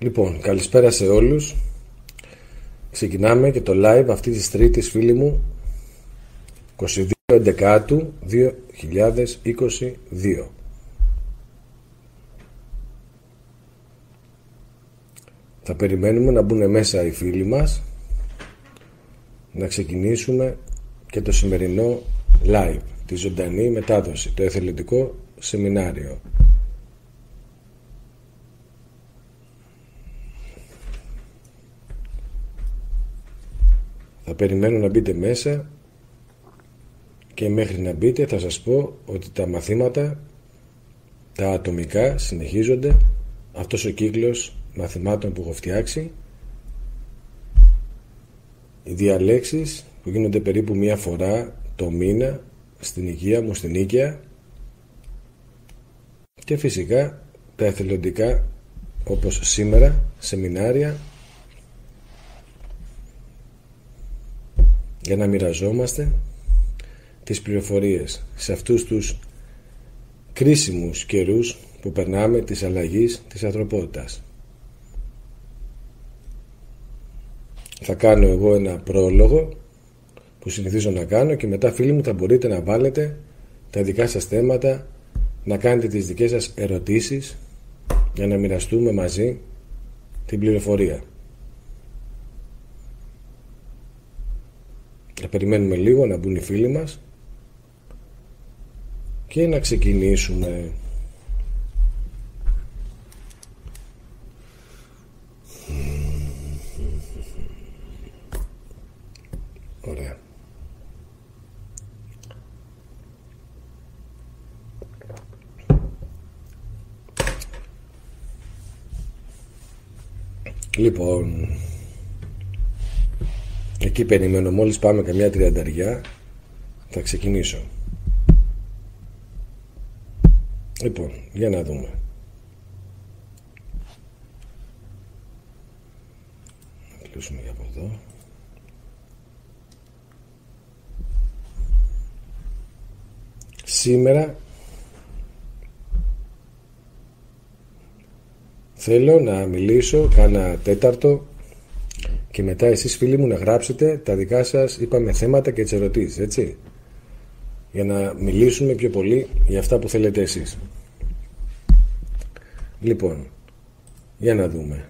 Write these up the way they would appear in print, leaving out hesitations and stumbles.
Λοιπόν, καλησπέρα σε όλους. Ξεκινάμε και το live αυτή της τρίτης, φίλοι μου, 22/11/2022. Θα περιμένουμε να μπουν μέσα οι φίλοι μας, να ξεκινήσουμε και το σημερινό live, τη ζωντανή μετάδοση, το εθελοντικό σεμινάριο. Θα περιμένω να μπείτε μέσα και μέχρι να μπείτε θα σας πω ότι τα μαθήματα, τα ατομικά, συνεχίζονται. Αυτός ο κύκλος μαθημάτων που έχω φτιάξει, οι διαλέξεις που γίνονται περίπου μία φορά το μήνα στην οικία μου, στην Νίκαια, και φυσικά τα εθελοντικά όπως σήμερα σεμινάρια, για να μοιραζόμαστε τις πληροφορίες σε αυτούς τους κρίσιμους καιρούς που περνάμε της αλλαγής της ανθρωπότητας. Θα κάνω εγώ ένα πρόλογο που συνηθίζω να κάνω και μετά, φίλοι μου, θα μπορείτε να βάλετε τα δικά σας θέματα, να κάνετε τις δικές σας ερωτήσεις για να μοιραστούμε μαζί την πληροφορία. Θα περιμένουμε λίγο να μπουν οι φίλοι μας και να ξεκινήσουμε. Ωραία. Λοιπόν, εκεί περιμένω, μόλις πάμε καμιά 30 θα ξεκινήσω. Λοιπόν, για να δούμε. Να κλείσουμε για από εδώ. Σήμερα θέλω να μιλήσω κάνα τέταρτο και μετά εσείς, φίλοι μου, να γράψετε τα δικά σας, είπαμε, θέματα και τις ερωτήσεις, έτσι, για να μιλήσουμε πιο πολύ για αυτά που θέλετε εσείς. Λοιπόν, για να δούμε.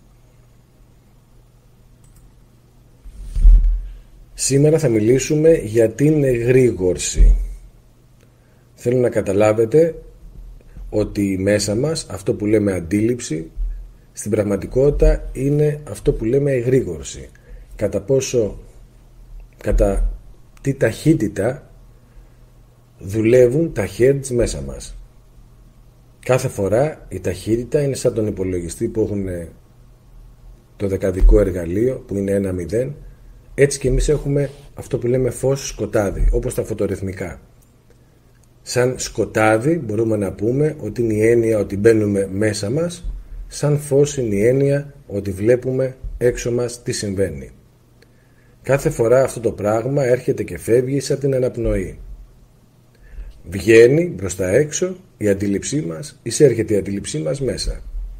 Σήμερα θα μιλήσουμε για την εγρήγορση. Θέλω να καταλάβετε ότι μέσα μας αυτό που λέμε αντίληψη, στην πραγματικότητα είναι αυτό που λέμε εγρήγορση. Κατά τι ταχύτητα δουλεύουν τα hertz μέσα μας. Κάθε φορά η ταχύτητα είναι σαν τον υπολογιστή που έχουν το δεκαδικό εργαλείο που είναι 1-0. Έτσι και εμείς έχουμε αυτό που λέμε φως σκοτάδι, όπως τα φωτορυθμικά. Σαν σκοτάδι μπορούμε να πούμε ότι είναι η έννοια ότι μπαίνουμε μέσα μας, σαν φως είναι η έννοια ότι βλέπουμε έξω μας τι συμβαίνει. Κάθε φορά αυτό το πράγμα έρχεται και φεύγει σαν την αναπνοή. Βγαίνει μπροστά έξω η αντίληψή μας, εισέρχεται η αντίληψή μας μέσα.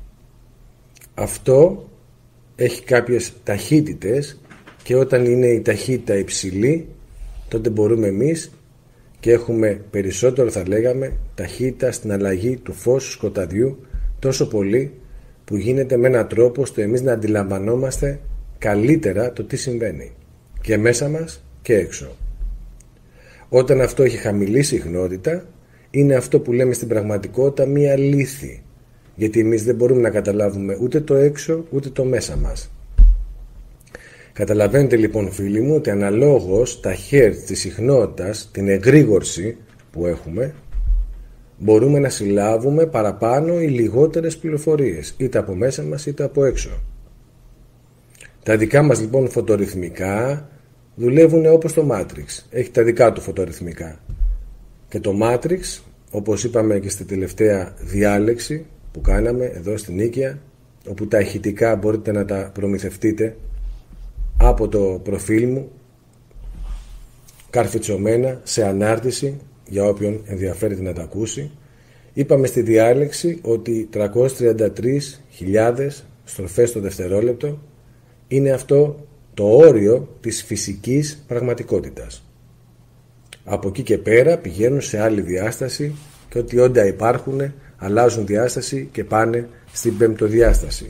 Αυτό έχει κάποιες ταχύτητες και όταν είναι η ταχύτητα υψηλή, τότε μπορούμε εμείς και έχουμε περισσότερο, θα λέγαμε, ταχύτητα στην αλλαγή του φως σκοταδιού, τόσο πολύ που γίνεται με έναν τρόπο ώστε εμείς να αντιλαμβανόμαστε καλύτερα το τι συμβαίνει και μέσα μας και έξω. Όταν αυτό έχει χαμηλή συχνότητα, είναι αυτό που λέμε στην πραγματικότητα μία λύθη, γιατί εμείς δεν μπορούμε να καταλάβουμε ούτε το έξω ούτε το μέσα μας. Καταλαβαίνετε λοιπόν, φίλοι μου, ότι αναλόγως τα hertz της συχνότητας, την εγρήγορση που έχουμε, μπορούμε να συλλάβουμε παραπάνω ή λιγότερες πληροφορίες, είτε από μέσα μας είτε από έξω. Τα δικά μας λοιπόν φωτορυθμικά δουλεύουν όπως το Matrix. Έχει τα δικά του φωτορυθμικά. Και το Matrix, όπως είπαμε και στη τελευταία διάλεξη που κάναμε εδώ στην Νίκαια, όπου τα ηχητικά μπορείτε να τα προμηθευτείτε από το προφίλ μου, καρφιτσωμένα σε ανάρτηση για όποιον ενδιαφέρεται να τα ακούσει. Είπαμε στη διάλεξη ότι 333.000 στροφές το δευτερόλεπτο είναι αυτό το όριο της φυσικής πραγματικότητας. Από εκεί και πέρα πηγαίνουν σε άλλη διάσταση και ό,τι όντα υπάρχουν αλλάζουν διάσταση και πάνε στην πεμπτοδιάσταση.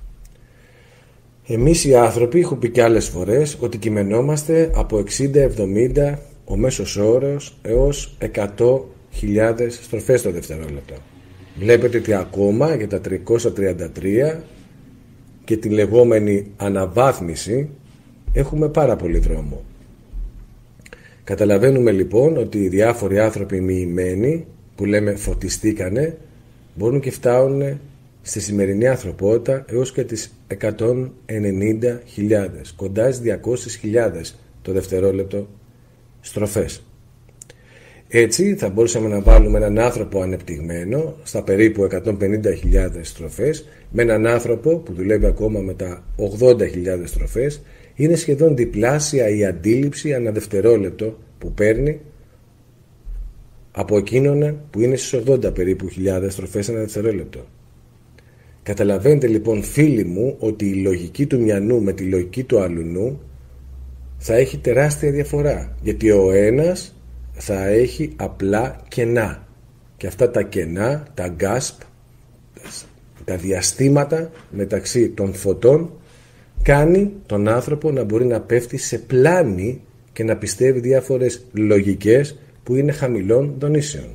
Εμείς οι άνθρωποι, έχω πει και άλλες φορές, ότι κειμενόμαστε από 60-70 ο μέσος όρος έως 100.000 στροφές το δευτερόλεπτο. Βλέπετε ότι ακόμα για τα 333 και τη λεγόμενη αναβάθμιση έχουμε πάρα πολύ δρόμο. Καταλαβαίνουμε λοιπόν ότι οι διάφοροι άνθρωποι μοιημένοι που λέμε φωτιστήκανε μπορούν και φτάνουν στη σημερινή ανθρωπότητα έως και τις 190.000, κοντά στις 200.000 το δευτερόλεπτο στροφές. Έτσι θα μπορούσαμε να βάλουμε έναν άνθρωπο ανεπτυγμένο στα περίπου 150.000 στροφές με έναν άνθρωπο που δουλεύει ακόμα με τα 80.000 στροφές. Είναι σχεδόν διπλάσια η αντίληψη ανά δευτερόλεπτο που παίρνει από εκείνον που είναι στις 80 περίπου χιλιάδες στροφές ανά δευτερόλεπτο. Καταλαβαίνετε λοιπόν φίλοι μου ότι η λογική του μιανού με τη λογική του αλουνού θα έχει τεράστια διαφορά, γιατί ο ένας θα έχει απλά κενά και αυτά τα κενά, τα gasp, τα διαστήματα μεταξύ των φωτών κάνει τον άνθρωπο να μπορεί να πέφτει σε πλάνη και να πιστεύει διάφορες λογικές που είναι χαμηλών δονήσεων.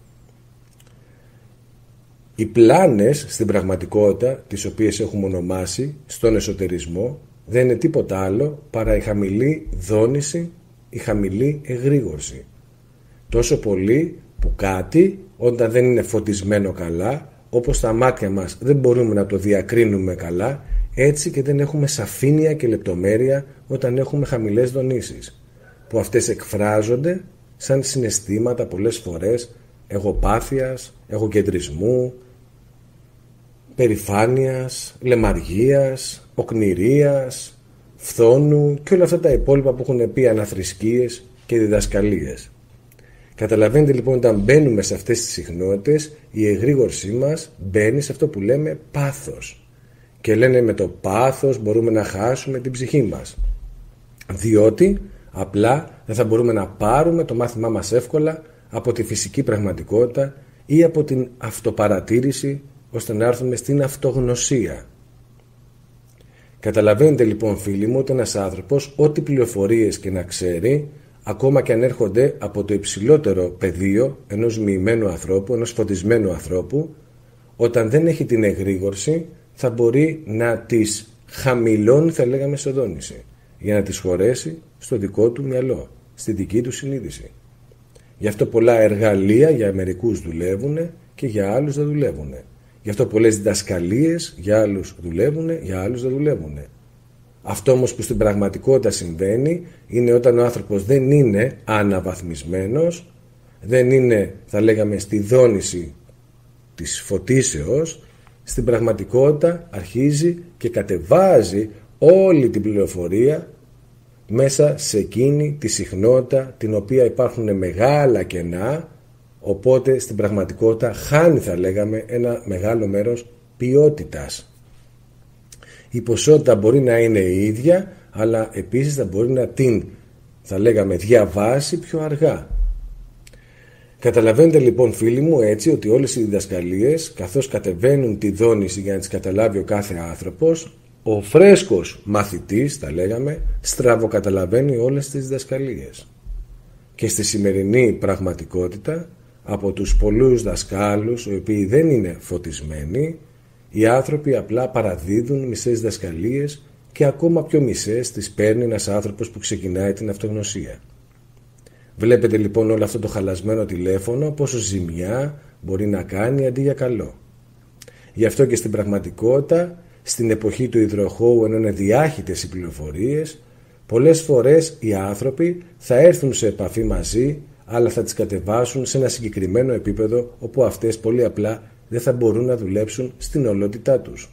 Οι πλάνες στην πραγματικότητα, τις οποίες έχουμε ονομάσει στον εσωτερισμό, δεν είναι τίποτα άλλο παρά η χαμηλή δόνηση, η χαμηλή εγρήγορση. Τόσο πολύ που κάτι όταν δεν είναι φωτισμένο καλά, όπως τα μάτια μας δεν μπορούμε να το διακρίνουμε καλά, έτσι και δεν έχουμε σαφήνεια και λεπτομέρεια όταν έχουμε χαμηλές δονήσεις, που αυτές εκφράζονται σαν συναισθήματα πολλές φορές εγωπάθειας, εγωκεντρισμού, περηφάνειας, λεμαργίας, οκνηρίας, φθόνου και όλα αυτά τα υπόλοιπα που έχουν πει αναθρησκείες και διδασκαλίες. Καταλαβαίνετε λοιπόν όταν μπαίνουμε σε αυτές τις συχνότητες η εγρήγορσή μας μπαίνει σε αυτό που λέμε πάθος και λένε με το πάθος μπορούμε να χάσουμε την ψυχή μας, διότι απλά δεν θα μπορούμε να πάρουμε το μάθημά μας εύκολα από τη φυσική πραγματικότητα ή από την αυτοπαρατήρηση ώστε να έρθουμε στην αυτογνωσία. Καταλαβαίνετε λοιπόν φίλοι μου ότι ένας άνθρωπος ό,τι πληροφορίες και να ξέρει, ακόμα και αν έρχονται από το υψηλότερο πεδίο ενός μοιημένου ανθρώπου, ενός φωτισμένου ανθρώπου, όταν δεν έχει την εγρήγορση θα μπορεί να τις χαμηλώνει, θα λέγαμε, σε δόνηση, για να τις χωρέσει στο δικό του μυαλό, στη δική του συνείδηση. Γι' αυτό πολλά εργαλεία για μερικούς δουλεύουν και για άλλους δεν δουλεύουν. Γι' αυτό πολλές διδασκαλίες για άλλους δουλεύουν, για άλλους δεν δουλεύουν. Αυτό όμως που στην πραγματικότητα συμβαίνει είναι όταν ο άνθρωπος δεν είναι αναβαθμισμένος, δεν είναι, θα λέγαμε, στη δόνηση της φωτίσεως, στην πραγματικότητα αρχίζει και κατεβάζει όλη την πληροφορία μέσα σε εκείνη τη συχνότητα την οποία υπάρχουν μεγάλα κενά, οπότε στην πραγματικότητα χάνει, θα λέγαμε, ένα μεγάλο μέρος ποιότητας. Η ποσότητα μπορεί να είναι η ίδια, αλλά επίσης θα μπορεί να την, θα λέγαμε, διαβάσει πιο αργά. Καταλαβαίνετε λοιπόν φίλοι μου έτσι ότι όλες οι διδασκαλίες, καθώς κατεβαίνουν τη δόνηση για να τις καταλάβει ο κάθε άνθρωπος, ο φρέσκος μαθητής, θα λέγαμε, στραβοκαταλαβαίνει όλες τις διδασκαλίες. Και στη σημερινή πραγματικότητα, από τους πολλούς δασκάλους, οι οποίοι δεν είναι φωτισμένοι, οι άνθρωποι απλά παραδίδουν μισές διδασκαλίες και ακόμα πιο μισές τις παίρνει ένας άνθρωπος που ξεκινάει την αυτογνωσία. Βλέπετε λοιπόν όλο αυτό το χαλασμένο τηλέφωνο πόσο ζημιά μπορεί να κάνει αντί για καλό. Γι' αυτό και στην πραγματικότητα, στην εποχή του υδροχώου, ενώ είναι διάχυτες οι πληροφορίες, πολλές φορές οι άνθρωποι θα έρθουν σε επαφή μαζί, αλλά θα τις κατεβάσουν σε ένα συγκεκριμένο επίπεδο όπου αυτές πολύ απλά δεν θα μπορούν να δουλέψουν στην ολότητά τους.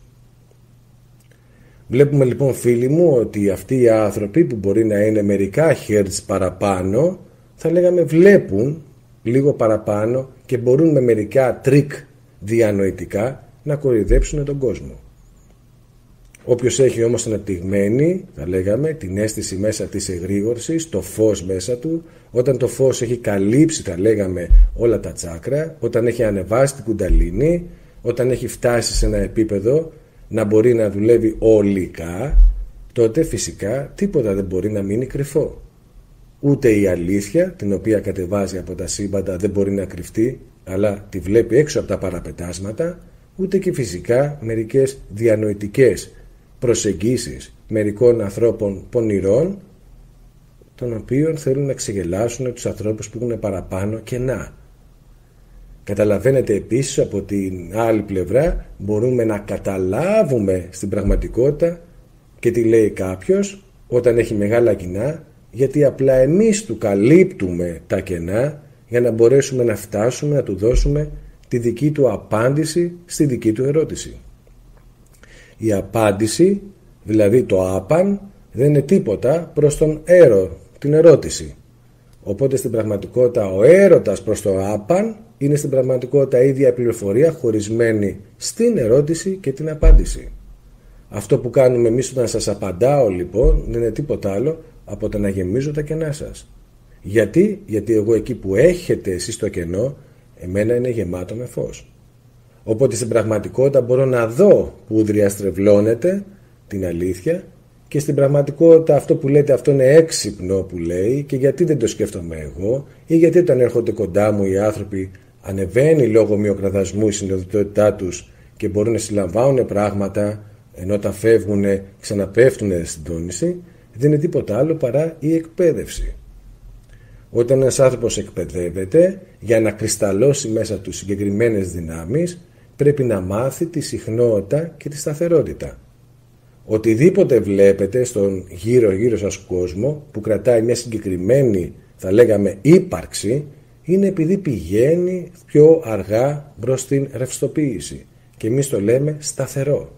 Βλέπουμε λοιπόν φίλοι μου ότι αυτοί οι άνθρωποι που μπορεί να είναι μερικά hertz παραπάνω, θα λέγαμε βλέπουν λίγο παραπάνω και μπορούν με μερικά τρίκ διανοητικά να κοροϊδέψουν τον κόσμο. Όποιος έχει όμως αναπτυγμένη, θα λέγαμε, την αίσθηση μέσα της εγρήγορσης, το φως μέσα του, όταν το φως έχει καλύψει, θα λέγαμε, όλα τα τσάκρα, όταν έχει ανεβάσει την κουνταλίνη, όταν έχει φτάσει σε ένα επίπεδο να μπορεί να δουλεύει ολικά, τότε φυσικά τίποτα δεν μπορεί να μείνει κρυφό. Ούτε η αλήθεια, την οποία κατεβάζει από τα σύμπαντα, δεν μπορεί να κρυφτεί, αλλά τη βλέπει έξω από τα παραπετάσματα, ούτε και φυσικά μερικές διανοητικές προσεγγίσεις μερικών ανθρώπων πονηρών, των οποίων θέλουν να ξεγελάσουν τους ανθρώπους που έχουν παραπάνω κενά. Καταλαβαίνετε επίσης από την άλλη πλευρά μπορούμε να καταλάβουμε στην πραγματικότητα και τι λέει κάποιος όταν έχει μεγάλα κενά, γιατί απλά εμείς του καλύπτουμε τα κενά για να μπορέσουμε να φτάσουμε να του δώσουμε τη δική του απάντηση στη δική του ερώτηση. Η απάντηση, δηλαδή το άπαν, δεν είναι τίποτα προς τον την ερώτηση. Οπότε στην πραγματικότητα ο έρωτας προς το άπαν είναι στην πραγματικότητα η ίδια πληροφορία χωρισμένη στην ερώτηση και την απάντηση. Αυτό που κάνουμε εμείς όταν σας απαντάω λοιπόν δεν είναι τίποτα άλλο από το να γεμίζω τα κενά σας. Γιατί εγώ εκεί που έχετε εσείς το κενό, εμένα είναι γεμάτο με φως. Οπότε στην πραγματικότητα μπορώ να δω που διαστρεβλώνεται την αλήθεια και στην πραγματικότητα αυτό που λέτε αυτό είναι έξυπνο που λέει και γιατί δεν το σκέφτομαι εγώ ή γιατί όταν έρχονται κοντά μου οι άνθρωποι ανεβαίνει λόγω μυοκραδασμού η συνειδητότητά τους και μπορούν να συλλαμβάνουν πράγματα ενώ όταν φεύγουν ξαναπέφτουν στην τόνιση, δεν είναι τίποτα άλλο παρά η εκπαίδευση. Όταν ένας άνθρωπος εκπαιδεύεται για να κρυσταλλώσει μέσα του συγκεκριμένες δυνάμεις, πρέπει να μάθει τη συχνότητα και τη σταθερότητα. Οτιδήποτε βλέπετε στον γύρω σας κόσμο που κρατάει μια συγκεκριμένη, θα λέγαμε, ύπαρξη, είναι επειδή πηγαίνει πιο αργά προς την ρευστοποίηση. Και εμείς το λέμε σταθερό.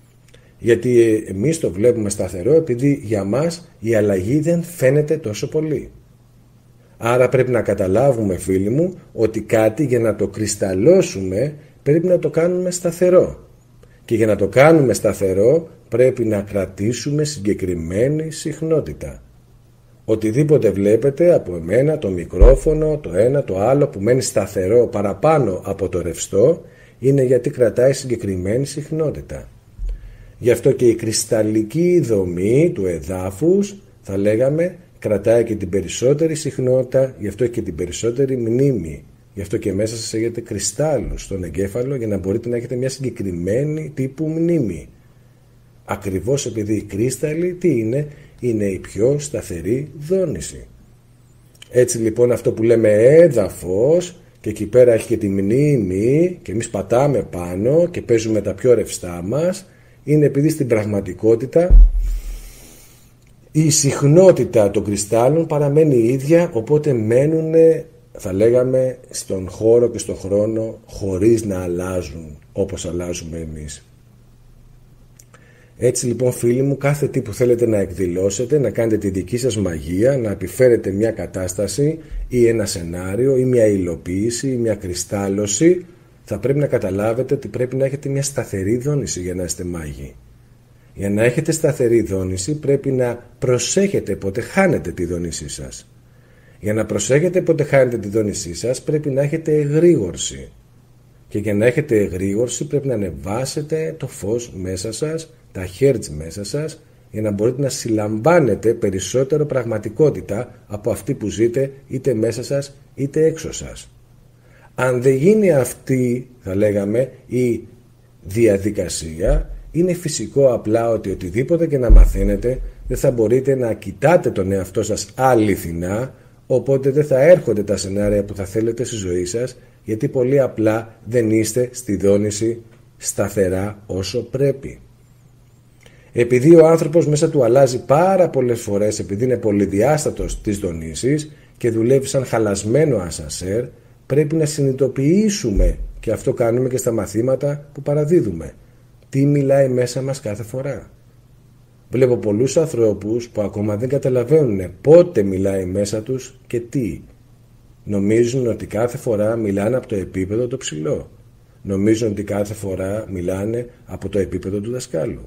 Γιατί εμείς το βλέπουμε σταθερό επειδή για μας η αλλαγή δεν φαίνεται τόσο πολύ. Άρα πρέπει να καταλάβουμε, φίλοι μου, ότι κάτι για να το κρυσταλλώσουμε πρέπει να το κάνουμε σταθερό. Και για να το κάνουμε σταθερό πρέπει να κρατήσουμε συγκεκριμένη συχνότητα. Οτιδήποτε βλέπετε από εμένα, το μικρόφωνο, το ένα, το άλλο που μένει σταθερό παραπάνω από το ρευστό, είναι γιατί κρατάει συγκεκριμένη συχνότητα. Γι' αυτό και η κρυσταλλική δομή του εδάφους, θα λέγαμε, κρατάει και την περισσότερη συχνότητα, γι' αυτό και την περισσότερη μνήμη. Γι' αυτό και μέσα σας έχετε κρυστάλλους στον εγκέφαλο για να μπορείτε να έχετε μια συγκεκριμένη τύπου μνήμη. Ακριβώς επειδή η κρύσταλλη τι είναι η πιο σταθερή δόνηση. Έτσι λοιπόν αυτό που λέμε έδαφος και εκεί πέρα έχει και τη μνήμη και εμείς πατάμε πάνω και παίζουμε τα πιο ρευστά μας, είναι επειδή στην πραγματικότητα η συχνότητα των κρυστάλλων παραμένει η ίδια, οπότε μένουν, θα λέγαμε, στον χώρο και στον χρόνο χωρίς να αλλάζουν όπως αλλάζουμε εμείς. Έτσι λοιπόν φίλοι μου, κάθε τι που θέλετε να εκδηλώσετε, να κάνετε τη δική σας μαγεία, να επιφέρετε μια κατάσταση ή ένα σενάριο ή μια υλοποίηση ή μια κρυστάλλωση, θα πρέπει να καταλάβετε ότι πρέπει να έχετε μια σταθερή δόνηση για να είστε μάγοι. Για να έχετε σταθερή δόνηση πρέπει να προσέχετε πότε χάνετε τη δόνησή σας. Για να προσέχετε πότε χάνετε τη δόνησή σας πρέπει να έχετε εγρήγορση. Και για να έχετε εγρήγορση πρέπει να ανεβάσετε το φως μέσα σας, τα hertz μέσα σας, για να μπορείτε να συλλαμβάνετε περισσότερο πραγματικότητα από αυτή που ζείτε είτε μέσα σας είτε έξω σας. Αν δεν γίνει αυτή, θα λέγαμε, η διαδικασία, είναι φυσικό απλά ότι οτιδήποτε και να μαθαίνετε δεν θα μπορείτε να κοιτάτε τον εαυτό σας αληθινά, οπότε δεν θα έρχονται τα σενάρια που θα θέλετε στη ζωή σας, γιατί πολύ απλά δεν είστε στη δόνηση σταθερά όσο πρέπει. Επειδή ο άνθρωπος μέσα του αλλάζει πάρα πολλές φορές, επειδή είναι πολυδιάστατος της δονήσης και δουλεύει σαν χαλασμένο ασανσέρ, πρέπει να συνειδητοποιήσουμε, και αυτό κάνουμε και στα μαθήματα που παραδίδουμε, τι μιλάει μέσα μας κάθε φορά. Βλέπω πολλούς ανθρώπους που ακόμα δεν καταλαβαίνουν πότε μιλάει μέσα τους και τι. Νομίζουν ότι κάθε φορά μιλάνε από το επίπεδο το ψηλό. Νομίζουν ότι κάθε φορά μιλάνε από το επίπεδο του δασκάλου.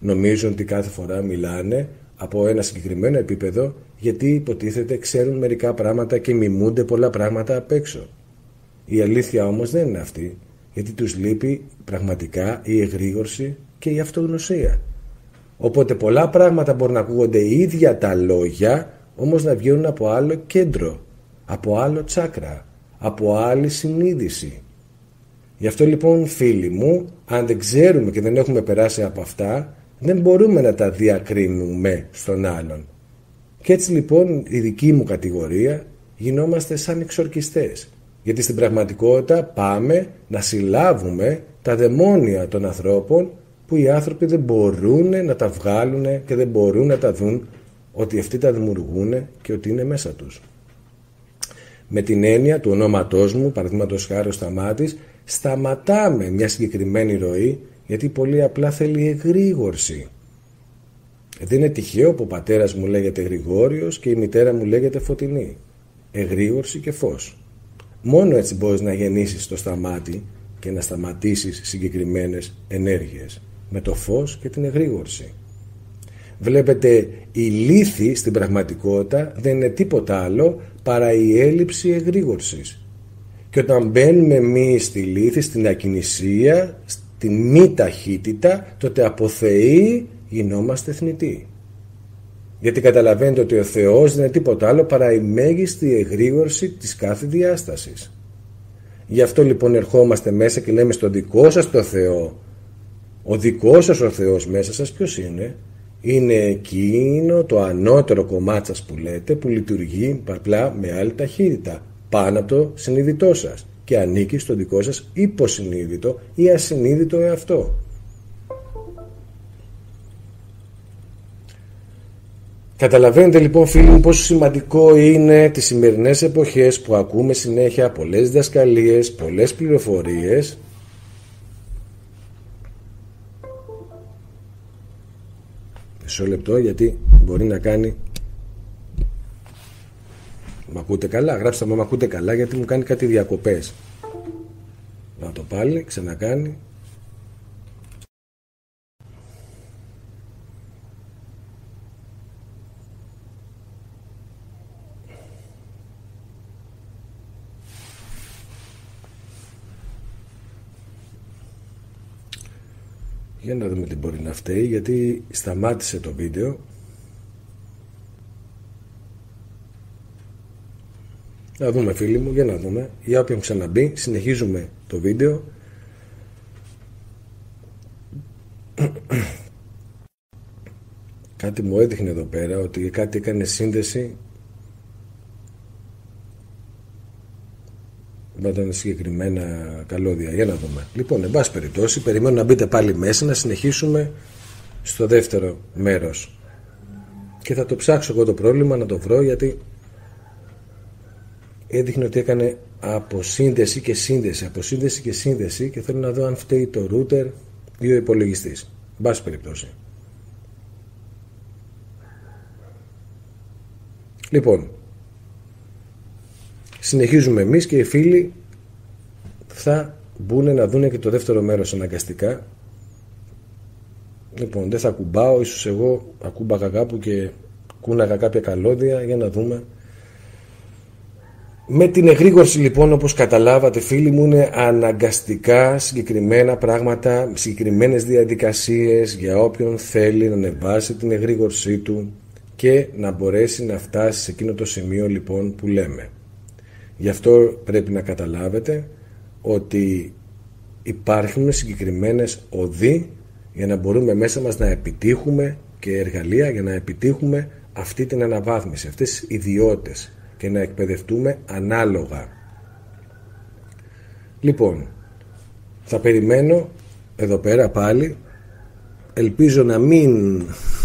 Νομίζουν ότι κάθε φορά μιλάνε από ένα συγκεκριμένο επίπεδο, γιατί υποτίθεται ξέρουν μερικά πράγματα και μιμούνται πολλά πράγματα απ' έξω. Η αλήθεια όμως δεν είναι αυτή, γιατί τους λείπει πραγματικά η εγρήγορση και η αυτογνωσία. Οπότε πολλά πράγματα μπορούν να ακούγονται ίδια τα λόγια, όμως να βγαίνουν από άλλο κέντρο, από άλλο τσάκρα, από άλλη συνείδηση. Γι' αυτό λοιπόν, φίλοι μου, αν δεν ξέρουμε και δεν έχουμε περάσει από αυτά, δεν μπορούμε να τα διακρίνουμε στον άλλον. Και έτσι λοιπόν η δική μου κατηγορία γινόμαστε σαν εξορκιστές. Γιατί στην πραγματικότητα πάμε να συλλάβουμε τα δαιμόνια των ανθρώπων, που οι άνθρωποι δεν μπορούν να τα βγάλουν και δεν μπορούν να τα δουν ότι αυτοί τα δημιουργούν και ότι είναι μέσα τους. Με την έννοια του ονόματός μου, παραδείγματος χάρη ο Σταμάτης, σταματάμε μια συγκεκριμένη ροή, γιατί πολύ απλά θέλει εγρήγορση. Δεν είναι τυχαίο που ο πατέρας μου λέγεται Γρηγόριος και η μητέρα μου λέγεται Φωτεινή. Εγρήγορση και φως. Μόνο έτσι μπορείς να γεννήσεις το Σταμάτη και να σταματήσεις συγκεκριμένες ενέργειες, με το φως και την εγρήγορση. Βλέπετε, η λύθη στην πραγματικότητα δεν είναι τίποτα άλλο παρά η έλλειψη εγρήγορσης. Και όταν μπαίνουμε εμείς στη λύθη, στην ακινησία, στη μη ταχύτητα, τότε από θεοί γινόμαστε θνητοί. Γιατί καταλαβαίνετε ότι ο Θεός δεν είναι τίποτα άλλο παρά η μέγιστη εγρήγορση της κάθε διάστασης. Γι' αυτό λοιπόν ερχόμαστε μέσα και λέμε στον δικό σας το Θεό. Ο δικός σας ο Θεός μέσα σας ποιος είναι? Είναι εκείνο το ανώτερο κομμάτι σας που λέτε, που λειτουργεί απλά με άλλη ταχύτητα πάνω από το συνείδητό σας και ανήκει στο δικό σας υποσυνείδητο ή ασυνείδητο εαυτό. Καταλαβαίνετε λοιπόν, φίλοι μου, πόσο σημαντικό είναι τις σημερινές εποχές που ακούμε συνέχεια πολλές διδασκαλίες, πολλές πληροφορίες, μισό λεπτό, γιατί μπορεί να κάνει. Μ' ακούτε καλά? Γράψτε μου, μ' ακούτε καλά, γιατί μου κάνει κάτι διακοπές. Να το πάλι, ξανακάνει. Για να δούμε τι μπορεί να φταίει, γιατί σταμάτησε το βίντεο. Να δούμε, φίλοι μου, για να δούμε. Για όποιον ξαναμπεί, συνεχίζουμε το βίντεο. Κάτι μου έδειχνε εδώ πέρα ότι κάτι έκανε σύνδεση με τον συγκεκριμένα καλώδια. Για να δούμε. Λοιπόν, εν πάση περιπτώσει, περιμένω να μπείτε πάλι μέσα, να συνεχίσουμε στο δεύτερο μέρος. Και θα το ψάξω εγώ το πρόβλημα, να το βρω, γιατί έδειχνε ότι έκανε αποσύνδεση και σύνδεση, αποσύνδεση και σύνδεση, και θέλω να δω αν φταίει το router ή ο υπολογιστής. Εν πάση περιπτώσει. Λοιπόν, συνεχίζουμε εμείς και οι φίλοι θα μπουν να δουν και το δεύτερο μέρος αναγκαστικά. Λοιπόν, δεν θα ακουμπάω, ίσως εγώ ακούμπαγα κάπου και κούναγα κάποια καλώδια, για να δούμε. Με την εγρήγορση λοιπόν, όπως καταλάβατε, φίλοι μου, είναι αναγκαστικά συγκεκριμένα πράγματα, συγκεκριμένες διαδικασίες για όποιον θέλει να ανεβάσει την εγρήγορσή του και να μπορέσει να φτάσει σε εκείνο το σημείο λοιπόν που λέμε. Γι' αυτό πρέπει να καταλάβετε ότι υπάρχουν συγκεκριμένες οδοί για να μπορούμε μέσα μας να επιτύχουμε και εργαλεία για να επιτύχουμε αυτή την αναβάθμιση, αυτές τις ιδιότητες, και να εκπαιδευτούμε ανάλογα. Λοιπόν, θα περιμένω εδώ πέρα πάλι. Ελπίζω να μην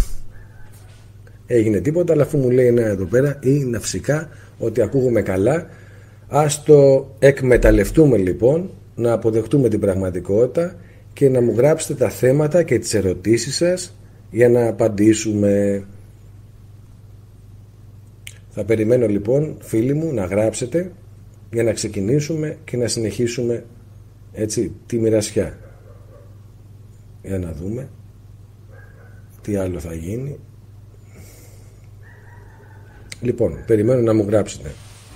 έγινε τίποτα, αλλά αφού μου λέει ένα εδώ πέρα ή ναυσικά ότι ακούγουμε καλά, ας το εκμεταλλευτούμε λοιπόν, να αποδεχτούμε την πραγματικότητα και να μου γράψετε τα θέματα και τις ερωτήσεις σας για να απαντήσουμε. Θα περιμένω λοιπόν, φίλοι μου, να γράψετε για να ξεκινήσουμε και να συνεχίσουμε έτσι τη μοιρασιά. Για να δούμε. Τι άλλο θα γίνει? Λοιπόν, περιμένω να μου γράψετε.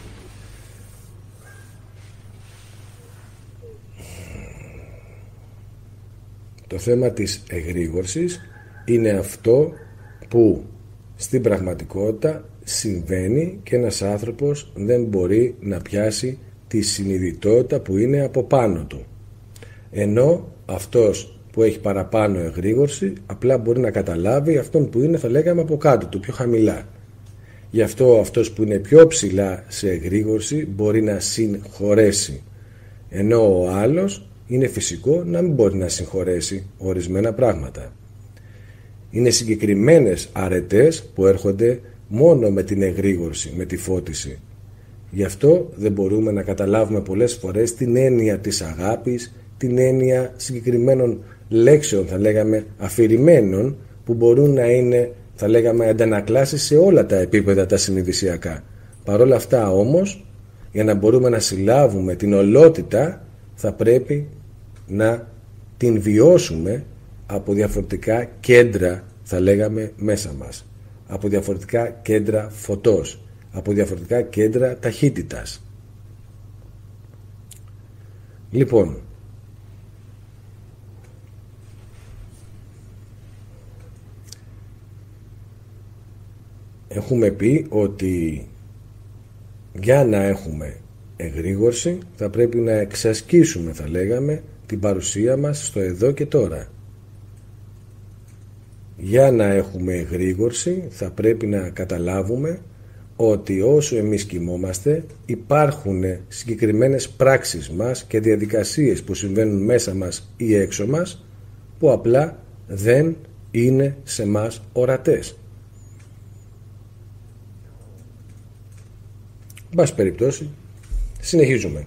Το θέμα της εγρήγορσης είναι αυτό που στην πραγματικότητα συμβαίνει και ένας άνθρωπος δεν μπορεί να πιάσει τη συνειδητότητα που είναι από πάνω του. Ενώ αυτός που έχει παραπάνω εγρήγορση απλά μπορεί να καταλάβει αυτόν που είναι, θα λέγαμε, από κάτω του, πιο χαμηλά. Γι' αυτό αυτός που είναι πιο ψηλά σε εγρήγορση μπορεί να συγχωρέσει, ενώ ο άλλος είναι φυσικό να μην μπορεί να συγχωρέσει ορισμένα πράγματα. Είναι συγκεκριμένες αρετές που έρχονται μόνο με την εγρήγορση, με τη φώτιση. Γι' αυτό δεν μπορούμε να καταλάβουμε πολλές φορές την έννοια της αγάπης, την έννοια συγκεκριμένων λέξεων, θα λέγαμε αφηρημένων, που μπορούν να είναι, θα λέγαμε, αντανακλάσεις σε όλα τα επίπεδα τα συνειδησιακά. Παρ' όλα αυτά όμως, για να μπορούμε να συλλάβουμε την ολότητα, θα πρέπει να την βιώσουμε από διαφορετικά κέντρα, θα λέγαμε, μέσα μας. Από διαφορετικά κέντρα φωτός, από διαφορετικά κέντρα ταχύτητας. Λοιπόν, έχουμε πει ότι για να έχουμε εγρήγορση θα πρέπει να εξασκήσουμε, θα λέγαμε, την παρουσία μας στο εδώ και τώρα. Για να έχουμε εγρήγορση θα πρέπει να καταλάβουμε ότι όσο εμείς κοιμόμαστε υπάρχουν συγκεκριμένες πράξεις μας και διαδικασίες που συμβαίνουν μέσα μας ή έξω μας που απλά δεν είναι σε μας ορατές. Εν πάση περιπτώσει, συνεχίζουμε.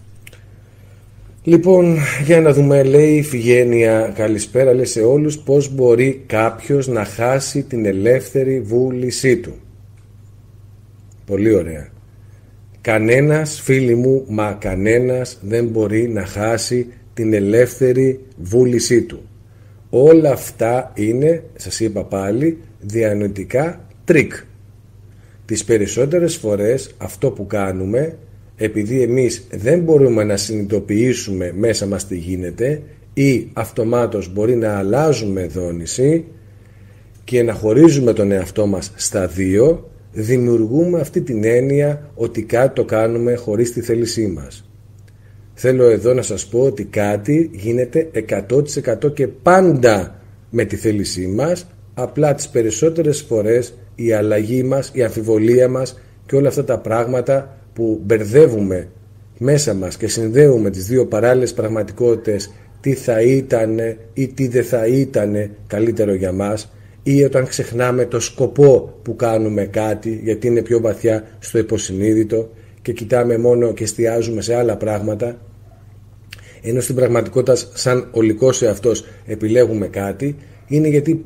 Λοιπόν, για να δούμε, λέει η Ιφηγένεια, καλησπέρα, λέει σε όλους, πώς μπορεί κάποιος να χάσει την ελεύθερη βούλησή του. Πολύ ωραία. Κανένας, φίλοι μου, μα κανένας δεν μπορεί να χάσει την ελεύθερη βούλησή του. Όλα αυτά είναι, σας είπα πάλι, διανοητικά τρίκ. Τις περισσότερες φορές αυτό που κάνουμε, επειδή εμείς δεν μπορούμε να συνειδητοποιήσουμε μέσα μας τι γίνεται ή αυτομάτως μπορεί να αλλάζουμε δόνηση και να χωρίζουμε τον εαυτό μας στα δύο, δημιουργούμε αυτή την έννοια ότι κάτι το κάνουμε χωρίς τη θέλησή μας. Θέλω εδώ να σας πω ότι κάτι γίνεται 100% και πάντα με τη θέλησή μας, απλά τις περισσότερες φορές η αλλαγή μας, η αμφιβολία μας και όλα αυτά τα πράγματα που μπερδεύουμε μέσα μας και συνδέουμε τις δύο παράλληλες πραγματικότητες, τι θα ήτανε ή τι δεν θα ήτανε καλύτερο για μας, ή όταν ξεχνάμε το σκοπό που κάνουμε κάτι γιατί είναι πιο βαθιά στο υποσυνείδητο και κοιτάμε μόνο και εστιάζουμε σε άλλα πράγματα, ενώ στην πραγματικότητα σαν ολικός εαυτός επιλέγουμε κάτι, είναι γιατί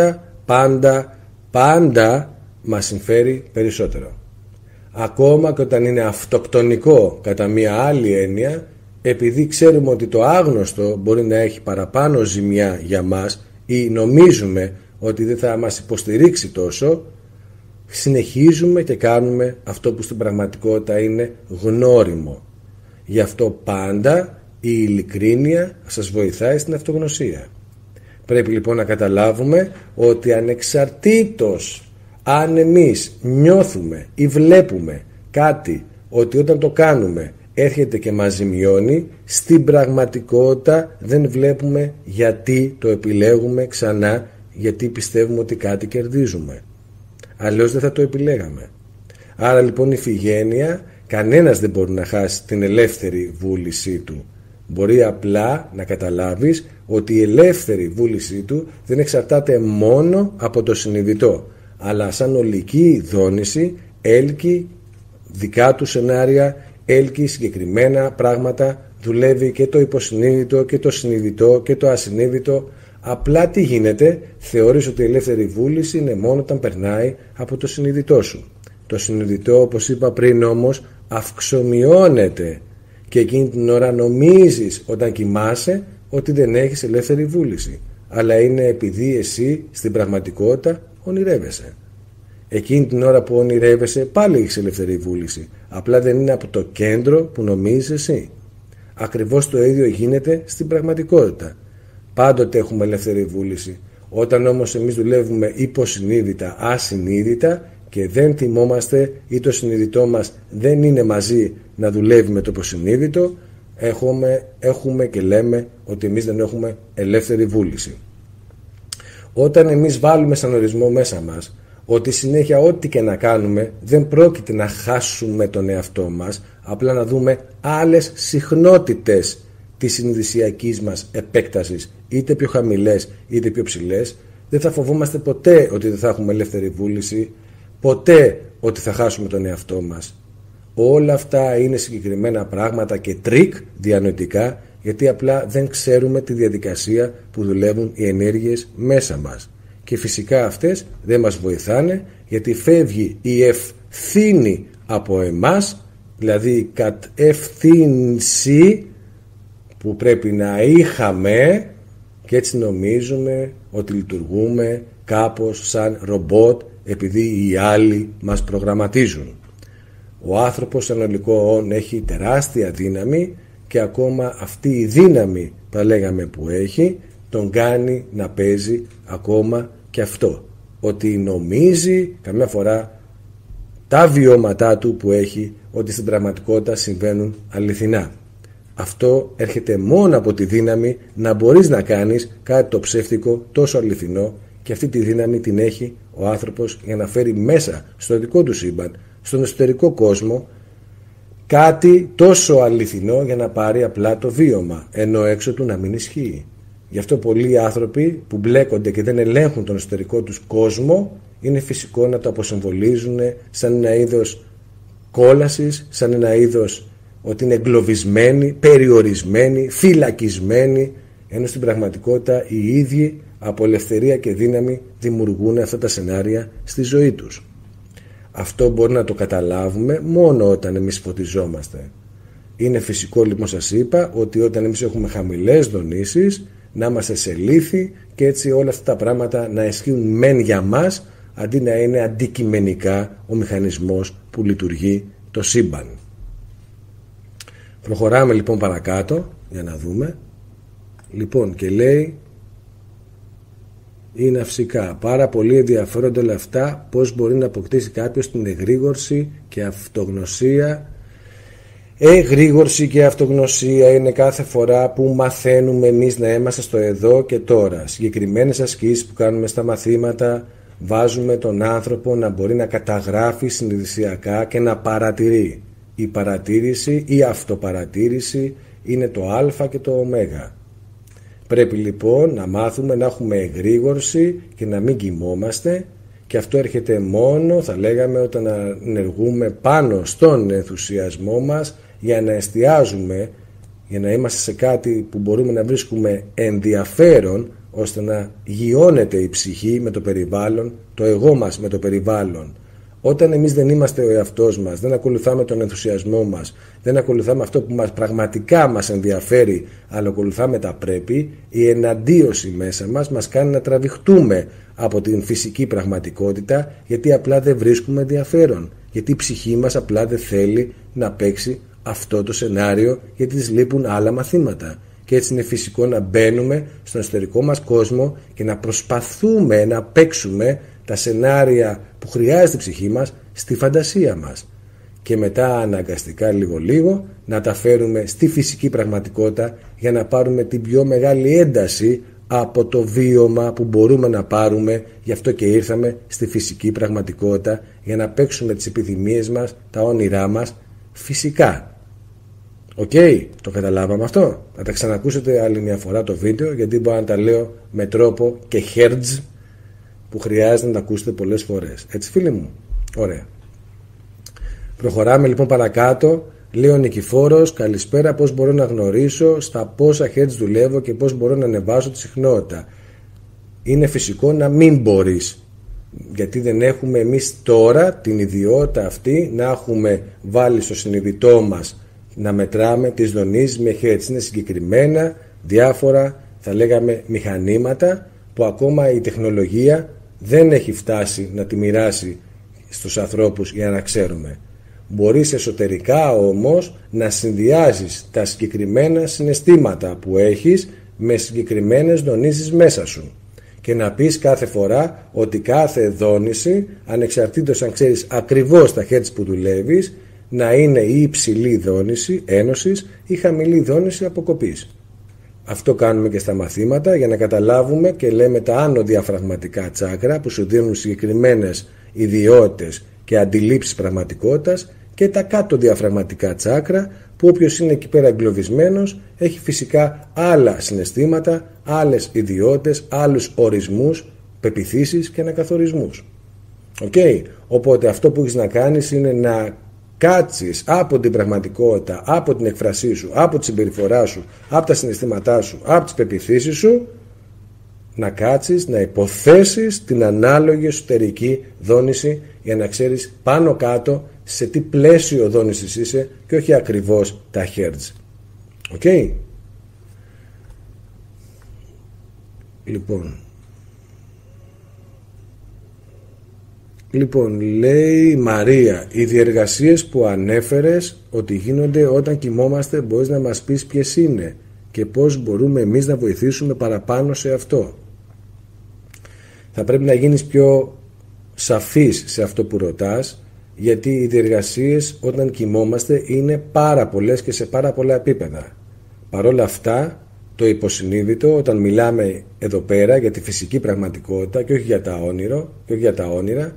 πάντα μας συμφέρει περισσότερο. Ακόμα και όταν είναι αυτοκτονικό κατά μία άλλη έννοια, επειδή ξέρουμε ότι το άγνωστο μπορεί να έχει παραπάνω ζημιά για μας ή νομίζουμε ότι δεν θα μας υποστηρίξει τόσο, συνεχίζουμε και κάνουμε αυτό που στην πραγματικότητα είναι γνώριμο. Γι' αυτό πάντα η ειλικρίνεια σας βοηθάει στην αυτογνωσία. Πρέπει λοιπόν να καταλάβουμε ότι ανεξαρτήτως αν εμείς νιώθουμε ή βλέπουμε κάτι ότι όταν το κάνουμε έρχεται και μας ζημιώνει, στην πραγματικότητα δεν βλέπουμε γιατί το επιλέγουμε ξανά, γιατί πιστεύουμε ότι κάτι κερδίζουμε. Αλλιώς δεν θα το επιλέγαμε. Άρα λοιπόν η Ιφηγένεια, κανένας δεν μπορεί να χάσει την ελεύθερη βούλησή του. Μπορεί απλά να καταλάβεις ότι η ελεύθερη βούλησή του δεν εξαρτάται μόνο από το συνειδητό, αλλά σαν ολική δόνηση έλκει δικά του σενάρια, έλκει συγκεκριμένα πράγματα, δουλεύει και το υποσυνείδητο και το συνειδητό και το ασυνείδητο. Απλά τι γίνεται, θεωρείς ότι η ελεύθερη βούληση είναι μόνο όταν περνάει από το συνειδητό σου. Το συνειδητό, όπως είπα πριν όμως, αυξομειώνεται και εκείνη την ώρα νομίζεις όταν κοιμάσαι ότι δεν έχεις ελεύθερη βούληση. αλλά είναι επειδή εσύ στην πραγματικότητα ονειρεύεσαι. Εκείνη την ώρα που ονειρεύεσαι πάλι έχεις ελεύθερη βούληση. Απλά δεν είναι από το κέντρο που νομίζεις εσύ. Ακριβώς το ίδιο γίνεται στην πραγματικότητα. Πάντοτε έχουμε ελεύθερη βούληση. Όταν όμως εμείς δουλεύουμε υποσυνείδητα, ασυνείδητα και δεν θυμόμαστε ή το συνειδητό μας δεν είναι μαζί να δουλεύει με το υποσυνείδητο, έχουμε και λέμε ότι εμείς δεν έχουμε ελεύθερη βούληση. Όταν εμείς βάλουμε σαν ορισμό μέσα μας ότι συνέχεια ό,τι και να κάνουμε δεν πρόκειται να χάσουμε τον εαυτό μας, απλά να δούμε άλλες συχνότητες της συνειδησιακής μας επέκτασης, είτε πιο χαμηλές είτε πιο ψηλές, δεν θα φοβόμαστε ποτέ ότι δεν θα έχουμε ελεύθερη βούληση, ποτέ ότι θα χάσουμε τον εαυτό μας. Όλα αυτά είναι συγκεκριμένα πράγματα και τρίκ διανοητικά, γιατί απλά δεν ξέρουμε τη διαδικασία που δουλεύουν οι ενέργειες μέσα μας. Και φυσικά αυτές δεν μας βοηθάνε, γιατί φεύγει η ευθύνη από εμάς, δηλαδή η κατευθύνση που πρέπει να είχαμε, και έτσι νομίζουμε ότι λειτουργούμε κάπως σαν ρομπότ επειδή οι άλλοι μας προγραμματίζουν. Ο άνθρωπος σαν ολικό όν έχει τεράστια δύναμη και ακόμα αυτή η δύναμη που λέγαμε που έχει τον κάνει να παίζει ακόμα και αυτό. Ότι νομίζει καμιά φορά τα βιώματά του που έχει ότι στην πραγματικότητα συμβαίνουν αληθινά. Αυτό έρχεται μόνο από τη δύναμη να μπορείς να κάνεις κάτι το ψεύτικο τόσο αληθινό, και αυτή τη δύναμη την έχει ο άνθρωπος για να φέρει μέσα στο δικό του σύμπαν, στον εσωτερικό κόσμο, κάτι τόσο αληθινό για να πάρει απλά το βίωμα, ενώ έξω του να μην ισχύει. Γι' αυτό πολλοί άνθρωποι που μπλέκονται και δεν ελέγχουν τον εσωτερικό τους κόσμο, είναι φυσικό να το αποσυμβολίζουν σαν ένα είδος κόλασης, σαν ένα είδος ότι είναι εγκλωβισμένοι, περιορισμένοι, φυλακισμένοι, ενώ στην πραγματικότητα οι ίδιοι από ελευθερία και δύναμη δημιουργούν αυτά τα σενάρια στη ζωή τους. Αυτό μπορεί να το καταλάβουμε μόνο όταν εμείς φωτιζόμαστε. Είναι φυσικό, λοιπόν, σας είπα, ότι όταν εμείς έχουμε χαμηλές δονήσεις να είμαστε σε λύθη και έτσι όλα αυτά τα πράγματα να ισχύουν μεν για μας, αντί να είναι αντικειμενικά ο μηχανισμός που λειτουργεί το σύμπαν. Προχωράμε λοιπόν παρακάτω για να δούμε. Λοιπόν, και λέει, είναι αυσικά. Πάρα πολύ ενδιαφέρονται όλα αυτά, πώς μπορεί να αποκτήσει κάποιος την εγρήγορση και αυτογνωσία. Εγρήγορση και αυτογνωσία είναι κάθε φορά που μαθαίνουμε εμείς να είμαστε στο εδώ και τώρα. Συγκεκριμένες ασκήσεις που κάνουμε στα μαθήματα, βάζουμε τον άνθρωπο να μπορεί να καταγράφει συνειδησιακά και να παρατηρεί. Η παρατήρηση, η αυτοπαρατήρηση είναι το α και το ω. Πρέπει λοιπόν να μάθουμε να έχουμε εγρήγορση και να μην κοιμόμαστε, και αυτό έρχεται μόνο, θα λέγαμε, όταν ενεργούμε πάνω στον ενθουσιασμό μας για να εστιάζουμε, για να είμαστε σε κάτι που μπορούμε να βρίσκουμε ενδιαφέρον, ώστε να γιώνεται η ψυχή με το περιβάλλον, το εγώ μας με το περιβάλλον. Όταν εμείς δεν είμαστε ο εαυτός μας, δεν ακολουθάμε τον ενθουσιασμό μας, δεν ακολουθάμε αυτό που πραγματικά μας ενδιαφέρει, αλλά ακολουθάμε τα πρέπει, η εναντίωση μέσα μας κάνει να τραβηχτούμε από την φυσική πραγματικότητα, γιατί απλά δεν βρίσκουμε ενδιαφέρον, γιατί η ψυχή μας απλά δεν θέλει να παίξει αυτό το σενάριο, γιατί της λείπουν άλλα μαθήματα. Και έτσι είναι φυσικό να μπαίνουμε στον εσωτερικό μας κόσμο και να προσπαθούμε να παίξουμε τα σενάρια που χρειάζεται η ψυχή μας στη φαντασία μας, και μετά αναγκαστικά λίγο να τα φέρουμε στη φυσική πραγματικότητα για να πάρουμε την πιο μεγάλη ένταση από το βίωμα που μπορούμε να πάρουμε. Γι' αυτό και ήρθαμε στη φυσική πραγματικότητα, για να παίξουμε τις επιθυμίες μας, τα όνειρά μας φυσικά. Οκ, το καταλάβαμε αυτό? Θα τα ξανακούσετε άλλη μια φορά το βίντεο, γιατί μπορώ να τα λέω με τρόπο και hertz που χρειάζεται να τα ακούσετε πολλές φορές. Έτσι, φίλοι μου? Ωραία. Προχωράμε λοιπόν παρακάτω. Λέει ο Νικηφόρος, καλησπέρα, πώς μπορώ να γνωρίσω στα πόσα hertz δουλεύω και πώς μπορώ να ανεβάσω τη συχνότητα? Είναι φυσικό να μην μπορείς, γιατί δεν έχουμε εμείς τώρα την ιδιότητα αυτή να έχουμε βάλει στο συνειδητό μας να μετράμε τις δονήσεις με hertz. Είναι συγκεκριμένα διάφορα θα λέγαμε μηχανήματα που ακόμα η τεχνολογία δεν έχει φτάσει να τη μοιράσει στους ανθρώπους για να ξέρουμε. Μπορείς εσωτερικά όμως να συνδυάζεις τα συγκεκριμένα συναισθήματα που έχεις με συγκεκριμένες δονήσεις μέσα σου και να πεις κάθε φορά ότι κάθε δόνηση, ανεξαρτήτως αν ξέρεις ακριβώς τα hertz που δουλεύεις, να είναι η υψηλή δόνηση ένωσης ή χαμηλή δόνηση αποκοπής. Αυτό κάνουμε και στα μαθήματα για να καταλάβουμε και λέμε τα άνω διαφραγματικά τσάκρα που σου δίνουν συγκεκριμένες ιδιότητες και αντιλήψεις πραγματικότητας και τα κάτω διαφραγματικά τσάκρα που όποιος είναι εκεί πέρα εγκλωβισμένος έχει φυσικά άλλα συναισθήματα, άλλες ιδιότητες, άλλους ορισμούς, πεποιθήσεις και ανακαθορισμούς. Οπότε αυτό που έχεις να κάνεις είναι να κάτσεις από την πραγματικότητα, από την εκφρασή σου, από τη συμπεριφορά σου, από τα συναισθήματά σου, από τις πεποιθήσεις σου, να κάτσεις, να υποθέσεις την ανάλογη εσωτερική δόνηση για να ξέρεις πάνω κάτω σε τι πλαίσιο δόνησης είσαι και όχι ακριβώς τα hertz. Λοιπόν, λέει η Μαρία, οι διεργασίες που ανέφερες ότι γίνονται όταν κοιμόμαστε, μπορείς να μας πεις ποιες είναι και πώς μπορούμε εμείς να βοηθήσουμε παραπάνω σε αυτό? Θα πρέπει να γίνεις πιο σαφής σε αυτό που ρωτάς, γιατί οι διεργασίες όταν κοιμόμαστε είναι πάρα πολλές και σε πάρα πολλά επίπεδα. Παρ' όλα αυτά, το υποσυνείδητο, όταν μιλάμε εδώ πέρα για τη φυσική πραγματικότητα και όχι για τα όνειρα,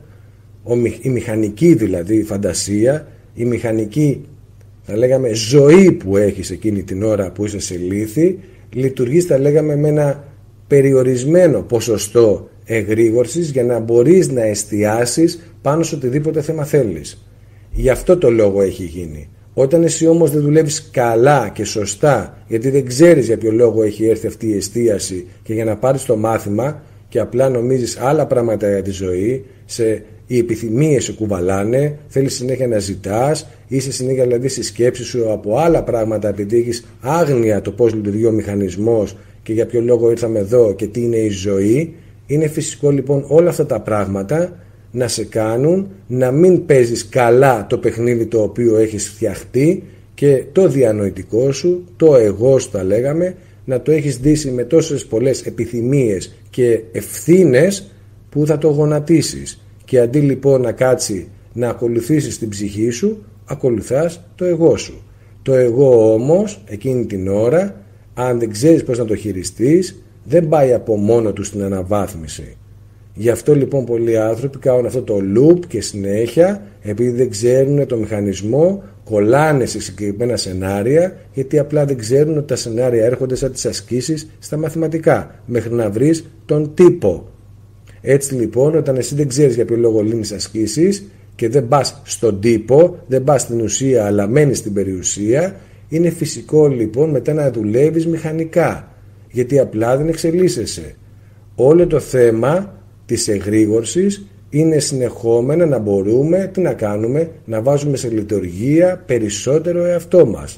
η μηχανική δηλαδή η φαντασία, η μηχανική θα λέγαμε ζωή που έχεις εκείνη την ώρα που είσαι σε λύθη, λειτουργείς θα λέγαμε με ένα περιορισμένο ποσοστό εγρήγορσης για να μπορείς να εστιάσεις πάνω σε οτιδήποτε θέμα θέλεις. Γι' αυτό το λόγο έχει γίνει. Όταν εσύ όμως δεν δουλεύεις καλά και σωστά, γιατί δεν ξέρεις για ποιο λόγο έχει έρθει αυτή η εστίαση και για να πάρεις το μάθημα και απλά νομίζεις άλλα πράγματα για τη ζωή, οι επιθυμίες σου κουβαλάνε, θέλεις συνέχεια να ζητάς, είσαι συνέχεια δηλαδή στη σκέψη σου από άλλα πράγματα επειδή έχεις άγνοια το πώς λειτουργεί ο μηχανισμός και για ποιο λόγο ήρθαμε εδώ και τι είναι η ζωή. Είναι φυσικό λοιπόν όλα αυτά τα πράγματα να σε κάνουν να μην παίζεις καλά το παιχνίδι το οποίο έχεις φτιαχτεί και το διανοητικό σου, το εγώ σου τα λέγαμε, να το έχεις ντύσει με τόσες πολλές επιθυμίες και ευθύνες που θα το γονατίσεις. Και αντί λοιπόν να κάτσει να ακολουθήσεις την ψυχή σου, ακολουθάς το εγώ σου. Το εγώ όμως εκείνη την ώρα, αν δεν ξέρεις πώς να το χειριστείς, δεν πάει από μόνο του στην αναβάθμιση. Γι' αυτό λοιπόν πολλοί άνθρωποι κάνουν αυτό το loop και συνέχεια, επειδή δεν ξέρουν το μηχανισμό, κολλάνε σε συγκεκριμένα σενάρια, γιατί απλά δεν ξέρουν ότι τα σενάρια έρχονται σαν τις ασκήσεις στα μαθηματικά, μέχρι να βρεις τον τύπο. Έτσι λοιπόν, όταν εσύ δεν ξέρεις για ποιο λόγο λύνεις ασκήσεις και δεν πας στον τύπο, δεν πας στην ουσία αλλά μένεις στην περιουσία, είναι φυσικό λοιπόν μετά να δουλεύεις μηχανικά, γιατί απλά δεν εξελίσσεσαι. Όλο το θέμα της εγρήγορσης είναι συνεχόμενα να μπορούμε, τι να κάνουμε, να βάζουμε σε λειτουργία περισσότερο εαυτό μας.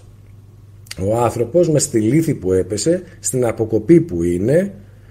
Ο άνθρωπος με στη λύθη που έπεσε, στην αποκοπή που είναι,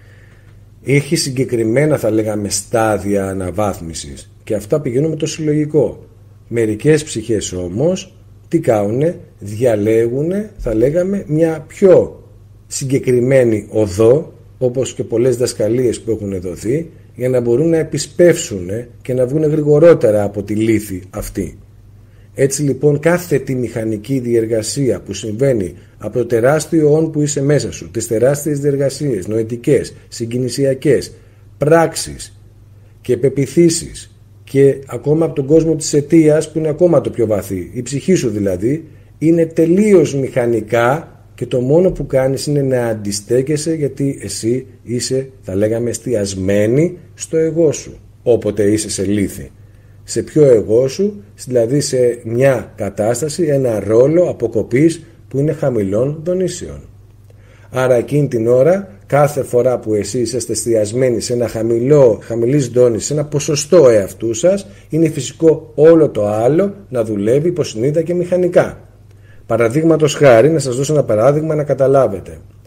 έχει συγκεκριμένα θα λέγαμε στάδια αναβάθμισης και αυτά πηγαίνουν με το συλλογικό. Μερικές ψυχές όμως τι κάουνε, διαλέγουνε θα λέγαμε μια πιο συγκεκριμένη οδό, όπως και πολλές δασκαλίες που έχουν δοθεί, για να μπορούν να επισπεύσουν και να βγουν γρηγορότερα από τη λύθη αυτή. Έτσι λοιπόν κάθε τη μηχανική διεργασία που συμβαίνει από το τεράστιο όν που είσαι μέσα σου, τις τεράστιες διεργασίες, νοητικές, συγκινησιακές, πράξεις και πεποιθήσεις και ακόμα από τον κόσμο της αιτίας που είναι ακόμα το πιο βαθύ, η ψυχή σου δηλαδή, είναι τελείως μηχανικά και το μόνο που κάνεις είναι να αντιστέκεσαι γιατί εσύ είσαι θα λέγαμε εστιασμένη στο εγώ σου όποτε είσαι σε λύθη. Σε ποιο εγώ σου, δηλαδή σε μια κατάσταση, ένα ρόλο αποκοπής που είναι χαμηλών δονήσεων. Άρα εκείνη την ώρα, κάθε φορά που εσείς είστε εστιασμένοι σε ένα χαμηλής δόνηση, σε ένα ποσοστό εαυτού σας, είναι φυσικό όλο το άλλο να δουλεύει υποσυνείδητα και μηχανικά. Παραδείγματος χάρη, να σας δώσω ένα παράδειγμα να καταλάβετε.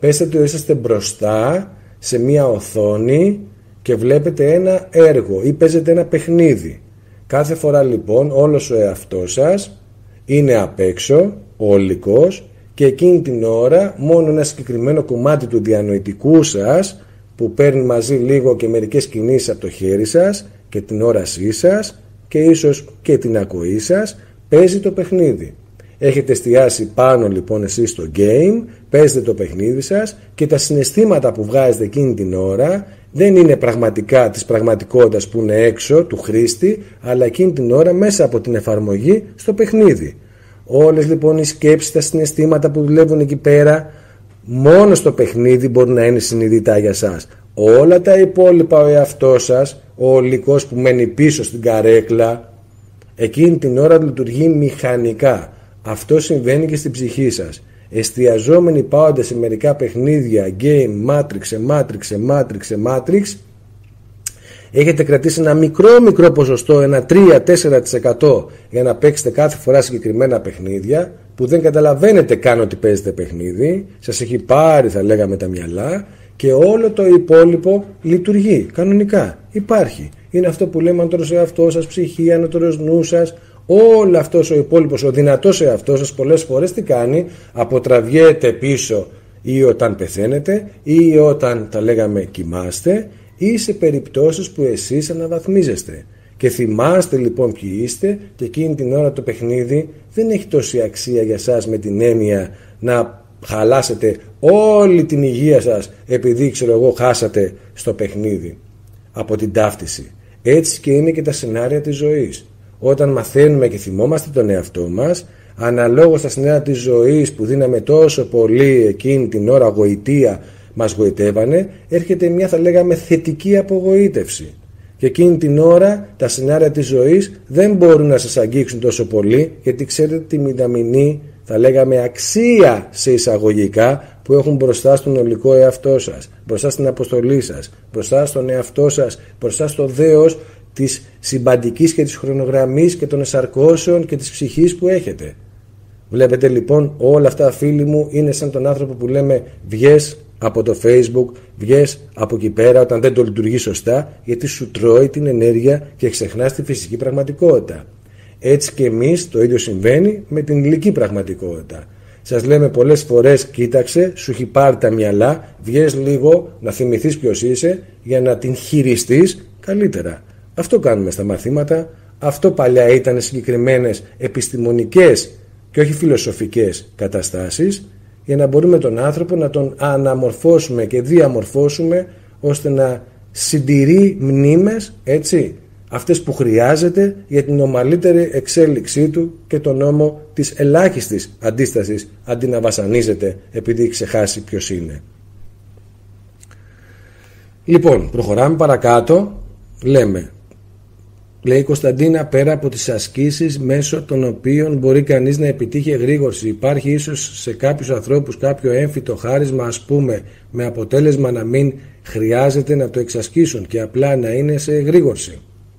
Πέστε ότι είσαστε μπροστά σε μια οθόνη και βλέπετε ένα έργο ή παίζετε ένα παιχνίδι. Κάθε φορά λοιπόν όλος ο εαυτός σας είναι απ' έξω, ο ολικός, και εκείνη την ώρα μόνο ένα συγκεκριμένο κομμάτι του διανοητικού σας που παίρνει μαζί λίγο και μερικές κινήσεις από το χέρι σας και την όρασή σας και ίσως και την ακοή σας παίζει το παιχνίδι. Έχετε εστιάσει πάνω λοιπόν εσείς στο game, παίζετε το παιχνίδι σας και τα συναισθήματα που βγάζετε εκείνη την ώρα δεν είναι πραγματικά της πραγματικότητας που είναι έξω του χρήστη, αλλά εκείνη την ώρα μέσα από την εφαρμογή στο παιχνίδι. Όλες λοιπόν οι σκέψεις, τα συναισθήματα που δουλεύουν εκεί πέρα μόνο στο παιχνίδι μπορεί να είναι συνειδητά για σας. Όλα τα υπόλοιπα, ο εαυτός σας, ο ολικός που μένει πίσω στην καρέκλα, εκείνη την ώρα λειτουργεί μηχανικά. Αυτό συμβαίνει και στην ψυχή σας. Εστιαζόμενοι πάονται σε μερικά παιχνίδια, game, matrix, έχετε κρατήσει ένα μικρό ποσοστό, ένα 3-4% για να παίξετε κάθε φορά συγκεκριμένα παιχνίδια που δεν καταλαβαίνετε καν ότι παίζετε παιχνίδι, σας έχει πάρει θα λέγαμε τα μυαλά και όλο το υπόλοιπο λειτουργεί κανονικά, υπάρχει. Είναι αυτό που λέμε ανώτερος εαυτός σας, ψυχή, ανώτερος νου σας. Όλο αυτός ο υπόλοιπος, ο δυνατός εαυτός σας πολλές φορές τι κάνει? Αποτραβιέται πίσω ή όταν πεθαίνετε ή όταν τα λέγαμε κοιμάστε ή σε περιπτώσεις που εσείς αναβαθμίζεστε. Και θυμάστε λοιπόν ποιοι είστε και εκείνη την ώρα το παιχνίδι δεν έχει τόση αξία για σας με την έννοια να χαλάσετε όλη την υγεία σας επειδή ξέρω εγώ χάσατε στο παιχνίδι από την ταύτιση. Έτσι και είναι και τα σενάρια της ζωής. Όταν μαθαίνουμε και θυμόμαστε τον εαυτό μας, αναλόγως στα σενάρια της ζωής που δίναμε τόσο πολύ εκείνη την ώρα γοητεία μας γοητεύανε, έρχεται μια θα λέγαμε θετική απογοήτευση. Και εκείνη την ώρα τα σενάρια της ζωής δεν μπορούν να σας αγγίξουν τόσο πολύ, γιατί ξέρετε τη μηδαμινή θα λέγαμε αξία σε εισαγωγικά που έχουν μπροστά στον ολικό εαυτό σας, μπροστά στην αποστολή σας, μπροστά στον εαυτό σας, μπροστά στο δέος της συμπαντικής και της χρονογραμμής και των εσαρκώσεων και της ψυχής που έχετε. Βλέπετε λοιπόν όλα αυτά φίλοι μου είναι σαν τον άνθρωπο που λέμε βγες από το Facebook, βγες από εκεί πέρα όταν δεν το λειτουργεί σωστά γιατί σου τρώει την ενέργεια και ξεχνάς τη φυσική πραγματικότητα. Έτσι και εμείς το ίδιο συμβαίνει με την υλική πραγματικότητα. Σας λέμε πολλές φορές κοίταξε, σου έχει πάρει τα μυαλά, βγες λίγο να θυμηθείς ποιος είσαι για να την χειριστείς καλύτερα. Αυτό κάνουμε στα μαθήματα, αυτό παλιά ήταν συγκεκριμένες επιστημονικές και όχι φιλοσοφικές καταστάσεις για να μπορούμε τον άνθρωπο να τον αναμορφώσουμε και διαμορφώσουμε ώστε να συντηρεί μνήμες, έτσι, αυτές που χρειάζεται για την ομαλύτερη εξέλιξή του και τον νόμο της ελάχιστης αντίστασης αντί να βασανίζεται επειδή έχει ξεχάσει ποιος είναι. Λοιπόν, προχωράμε παρακάτω, λέει η Κωνσταντίνα, πέρα από τις ασκήσεις μέσω των οποίων μπορεί κανείς να επιτύχει εγρήγορση, υπάρχει ίσως σε κάποιους ανθρώπους κάποιο έμφυτο χάρισμα, ας πούμε, με αποτέλεσμα να μην χρειάζεται να το εξασκήσουν και απλά να είναι σε εγρήγορση.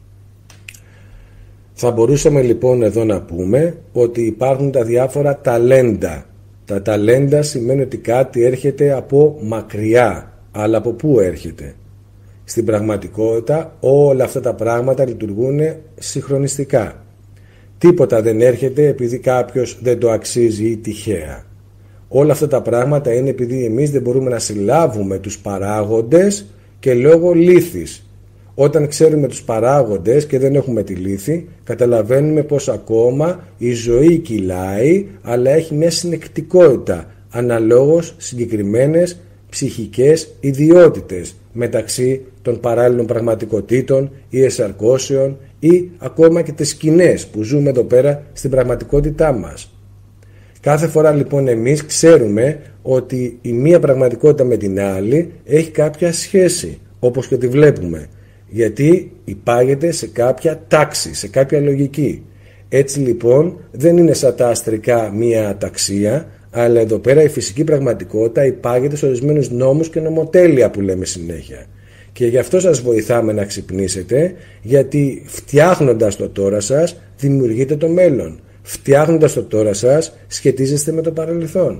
Θα μπορούσαμε λοιπόν εδώ να πούμε ότι υπάρχουν τα διάφορα ταλέντα. Τα ταλέντα σημαίνει ότι κάτι έρχεται από μακριά, αλλά από πού έρχεται? Στην πραγματικότητα όλα αυτά τα πράγματα λειτουργούν συγχρονιστικά. Τίποτα δεν έρχεται επειδή κάποιος δεν το αξίζει ή τυχαία. Όλα αυτά τα πράγματα είναι επειδή εμείς δεν μπορούμε να συλλάβουμε τους παράγοντες και λόγω λύθης. Όταν ξέρουμε τους παράγοντες και δεν έχουμε τη λύθη, καταλαβαίνουμε πως ακόμα η ζωή κυλάει, αλλά έχει μια συνεκτικότητα αναλόγως συγκεκριμένες ψυχικές ιδιότητες μεταξύ των παράλληλων πραγματικότητων ή εσαρκώσεων ή ακόμα και τις σκηνές που ζούμε εδώ πέρα στην πραγματικότητά μας. Κάθε φορά λοιπόν εμείς ξέρουμε ότι η μία πραγματικότητα με την άλλη έχει κάποια σχέση, όπως και τη βλέπουμε, γιατί υπάγεται σε κάποια τάξη, σε κάποια λογική. Έτσι λοιπόν δεν είναι σαν τα αστρικά μία αταξία, αλλά εδώ πέρα η φυσική πραγματικότητα υπάγεται σε ορισμένους νόμους και νομοτέλεια που λέμε συνέχεια. Και γι' αυτό σας βοηθάμε να ξυπνήσετε, γιατί φτιάχνοντας το τώρα σας δημιουργείτε το μέλλον. Φτιάχνοντας το τώρα σας σχετίζεστε με το παρελθόν.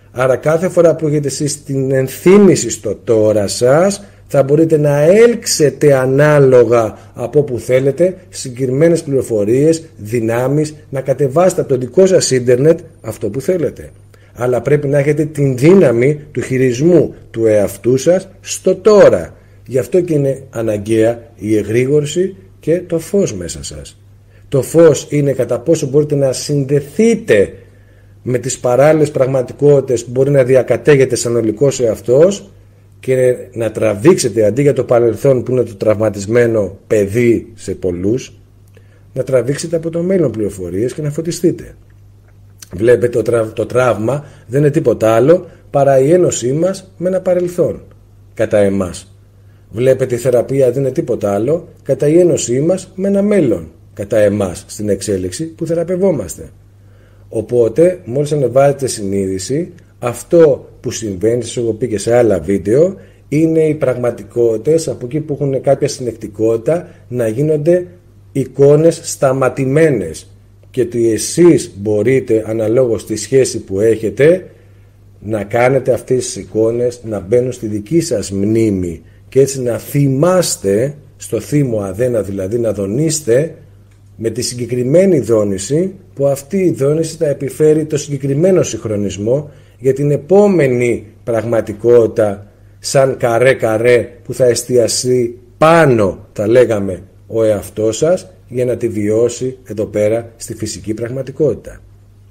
Άρα κάθε φορά που έχετε εσείς την ενθύμηση στο τώρα σας, θα μπορείτε να έλξετε ανάλογα από που θέλετε συγκεκριμένες πληροφορίες, δυνάμεις, να κατεβάσετε από το δικό σας ίντερνετ αυτό που θέλετε. Αλλά πρέπει να έχετε την δύναμη του χειρισμού του εαυτού σας στο τώρα. Γι' αυτό και είναι αναγκαία η εγρήγορση και το φως μέσα σας. Το φως είναι κατά πόσο μπορείτε να συνδεθείτε με τις παράλληλες πραγματικότητες που μπορεί να διακατέγεται σαν ολικός εαυτός και να τραβήξετε αντί για το παρελθόν που είναι το τραυματισμένο παιδί σε πολλούς, να τραβήξετε από το μέλλον πληροφορίες και να φωτιστείτε. Βλέπετε, το τραύμα δεν είναι τίποτα άλλο παρά η ένωσή μας με ένα παρελθόν κατά εμάς. Βλέπετε, η θεραπεία δεν είναι τίποτα άλλο κατά η ένωσή μας με ένα μέλλον κατά εμάς στην εξέλιξη που θεραπευόμαστε. Οπότε μόλις ανεβάζετε συνείδηση, αυτό που συμβαίνει, σας έχω πει και σε άλλα βίντεο, είναι οι πραγματικότητες από εκεί που έχουν κάποια συνεκτικότητα να γίνονται εικόνες σταματημένες και ότι εσείς μπορείτε αναλόγως στη σχέση που έχετε να κάνετε αυτές τις εικόνες να μπαίνουν στη δική σας μνήμη και έτσι να θυμάστε στο θύμο αδένα, δηλαδή να δονείστε με τη συγκεκριμένη δόνηση που αυτή η δόνηση θα επιφέρει το συγκεκριμένο συγχρονισμό για την επόμενη πραγματικότητα σαν καρέ που θα εστιαστεί πάνω, θα λέγαμε, ο εαυτός σας για να τη βιώσει εδώ πέρα στη φυσική πραγματικότητα.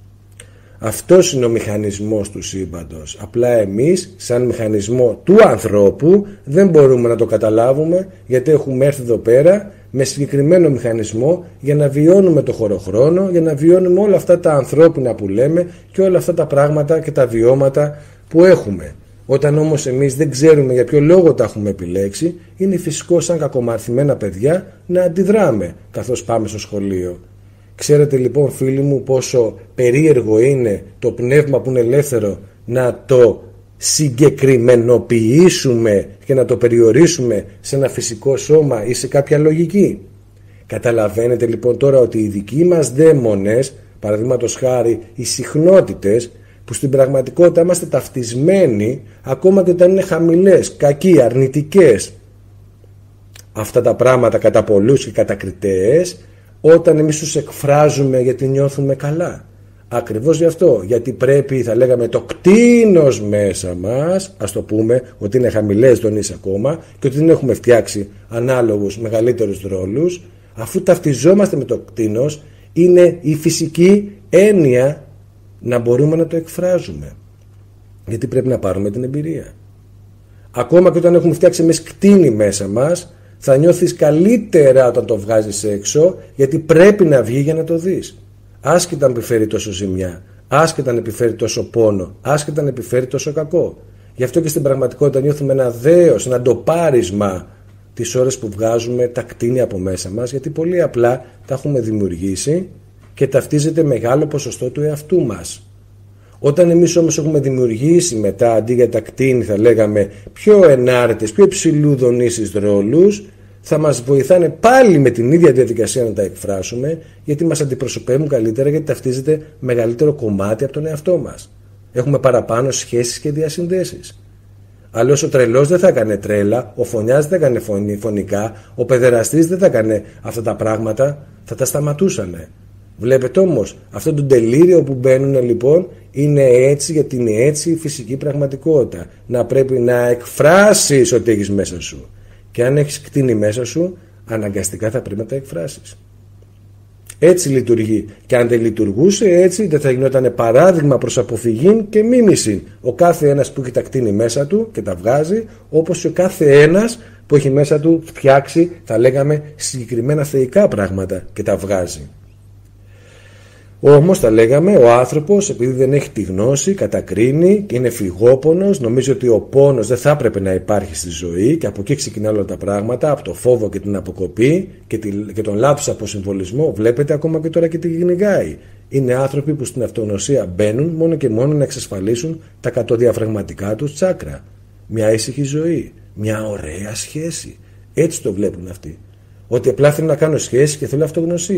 Αυτός είναι ο μηχανισμός του σύμπαντος. Απλά εμείς σαν μηχανισμό του ανθρώπου δεν μπορούμε να το καταλάβουμε γιατί έχουμε έρθει εδώ πέρα με συγκεκριμένο μηχανισμό για να βιώνουμε το χωροχρόνο, για να βιώνουμε όλα αυτά τα ανθρώπινα που λέμε και όλα αυτά τα πράγματα και τα βιώματα που έχουμε. Όταν όμως εμείς δεν ξέρουμε για ποιο λόγο τα έχουμε επιλέξει, είναι φυσικό σαν κακομαθημένα παιδιά να αντιδράμε καθώς πάμε στο σχολείο. Ξέρετε λοιπόν φίλοι μου πόσο περίεργο είναι το πνεύμα που είναι ελεύθερο να το συγκεκριμενοποιήσουμε και να το περιορίσουμε σε ένα φυσικό σώμα ή σε κάποια λογική. Καταλαβαίνετε λοιπόν τώρα ότι οι δικοί μας δαίμονες, παραδείγματος χάρη οι συχνότητες, που στην πραγματικότητα είμαστε ταυτισμένοι ακόμα και όταν είναι χαμηλές, κακοί, αρνητικές αυτά τα πράγματα κατά πολλούς και κατακριτές, όταν εμείς τους εκφράζουμε γιατί νιώθουμε καλά. Ακριβώς γι' αυτό, γιατί πρέπει, θα λέγαμε, το κτήνος μέσα μας, ας το πούμε, ότι είναι χαμηλές δονήσεις ακόμα και ότι δεν έχουμε φτιάξει ανάλογους μεγαλύτερους ρόλους, αφού ταυτιζόμαστε με το κτήνος, είναι η φυσική έννοια να μπορούμε να το εκφράζουμε. Γιατί πρέπει να πάρουμε την εμπειρία. Ακόμα και όταν έχουμε φτιάξει εμείς κτήνη μέσα μας, θα νιώθεις καλύτερα όταν το βγάζεις έξω, γιατί πρέπει να βγει για να το δεις. Άσχετα αν επιφέρει τόσο ζημιά, άσχετα αν επιφέρει τόσο πόνο, άσχετα αν επιφέρει τόσο κακό. Γι' αυτό και στην πραγματικότητα νιώθουμε ένα δέος, ένα ντοπάρισμα τις ώρες που βγάζουμε τα κτίνη από μέσα μας, γιατί πολύ απλά τα έχουμε δημιουργήσει και ταυτίζεται μεγάλο ποσοστό του εαυτού μας. Όταν εμείς όμως έχουμε δημιουργήσει μετά, αντί για τα κτίνη θα λέγαμε πιο ενάρετες, πιο υψηλού δονήσεις ρόλους, θα μας βοηθάνε πάλι με την ίδια διαδικασία να τα εκφράσουμε, γιατί μας αντιπροσωπεύουν καλύτερα, γιατί ταυτίζεται μεγαλύτερο κομμάτι από τον εαυτό μας. Έχουμε παραπάνω σχέσεις και διασυνδέσεις. Αλλιώς ο τρελός δεν θα έκανε τρέλα, ο φωνιάς δεν θα έκανε φωνικά, ο παιδεραστής δεν θα έκανε αυτά τα πράγματα, θα τα σταματούσανε. Βλέπετε όμως, αυτό το τελείριο που μπαίνουν λοιπόν είναι έτσι, γιατί είναι έτσι η φυσική πραγματικότητα. Να πρέπει να εκφράσεις ό,τι έχεις μέσα σου. Και αν έχεις κτίνη μέσα σου, αναγκαστικά θα πρέπει να τα εκφράσεις. Έτσι λειτουργεί. Και αν δεν λειτουργούσε έτσι, δεν θα γινόταν παράδειγμα προς αποφυγή και μίμηση. Ο κάθε ένας που έχει τα κτίνη μέσα του και τα βγάζει, όπως ο κάθε ένας που έχει μέσα του φτιάξει, θα λέγαμε, συγκεκριμένα θεϊκά πράγματα και τα βγάζει. Όμως θα λέγαμε ο άνθρωπος, επειδή δεν έχει τη γνώση, κατακρίνει και είναι φυγόπονος, νομίζει ότι ο πόνος δεν θα έπρεπε να υπάρχει στη ζωή και από εκεί ξεκινά όλα τα πράγματα, από το φόβο και την αποκοπή και τον λάθος αποσυμβολισμό. Βλέπετε ακόμα και τώρα και τι κυνηγάει. Είναι άνθρωποι που στην αυτογνωσία μπαίνουν μόνο και μόνο να εξασφαλίσουν τα κατοδιαφραγματικά τους τσάκρα. Μια ήσυχη ζωή, μια ωραία σχέση. Έτσι το βλέπουν αυτοί. Ότι απλά θέλουν να κάνουν σχέση και θέλουν αυτογνωσία.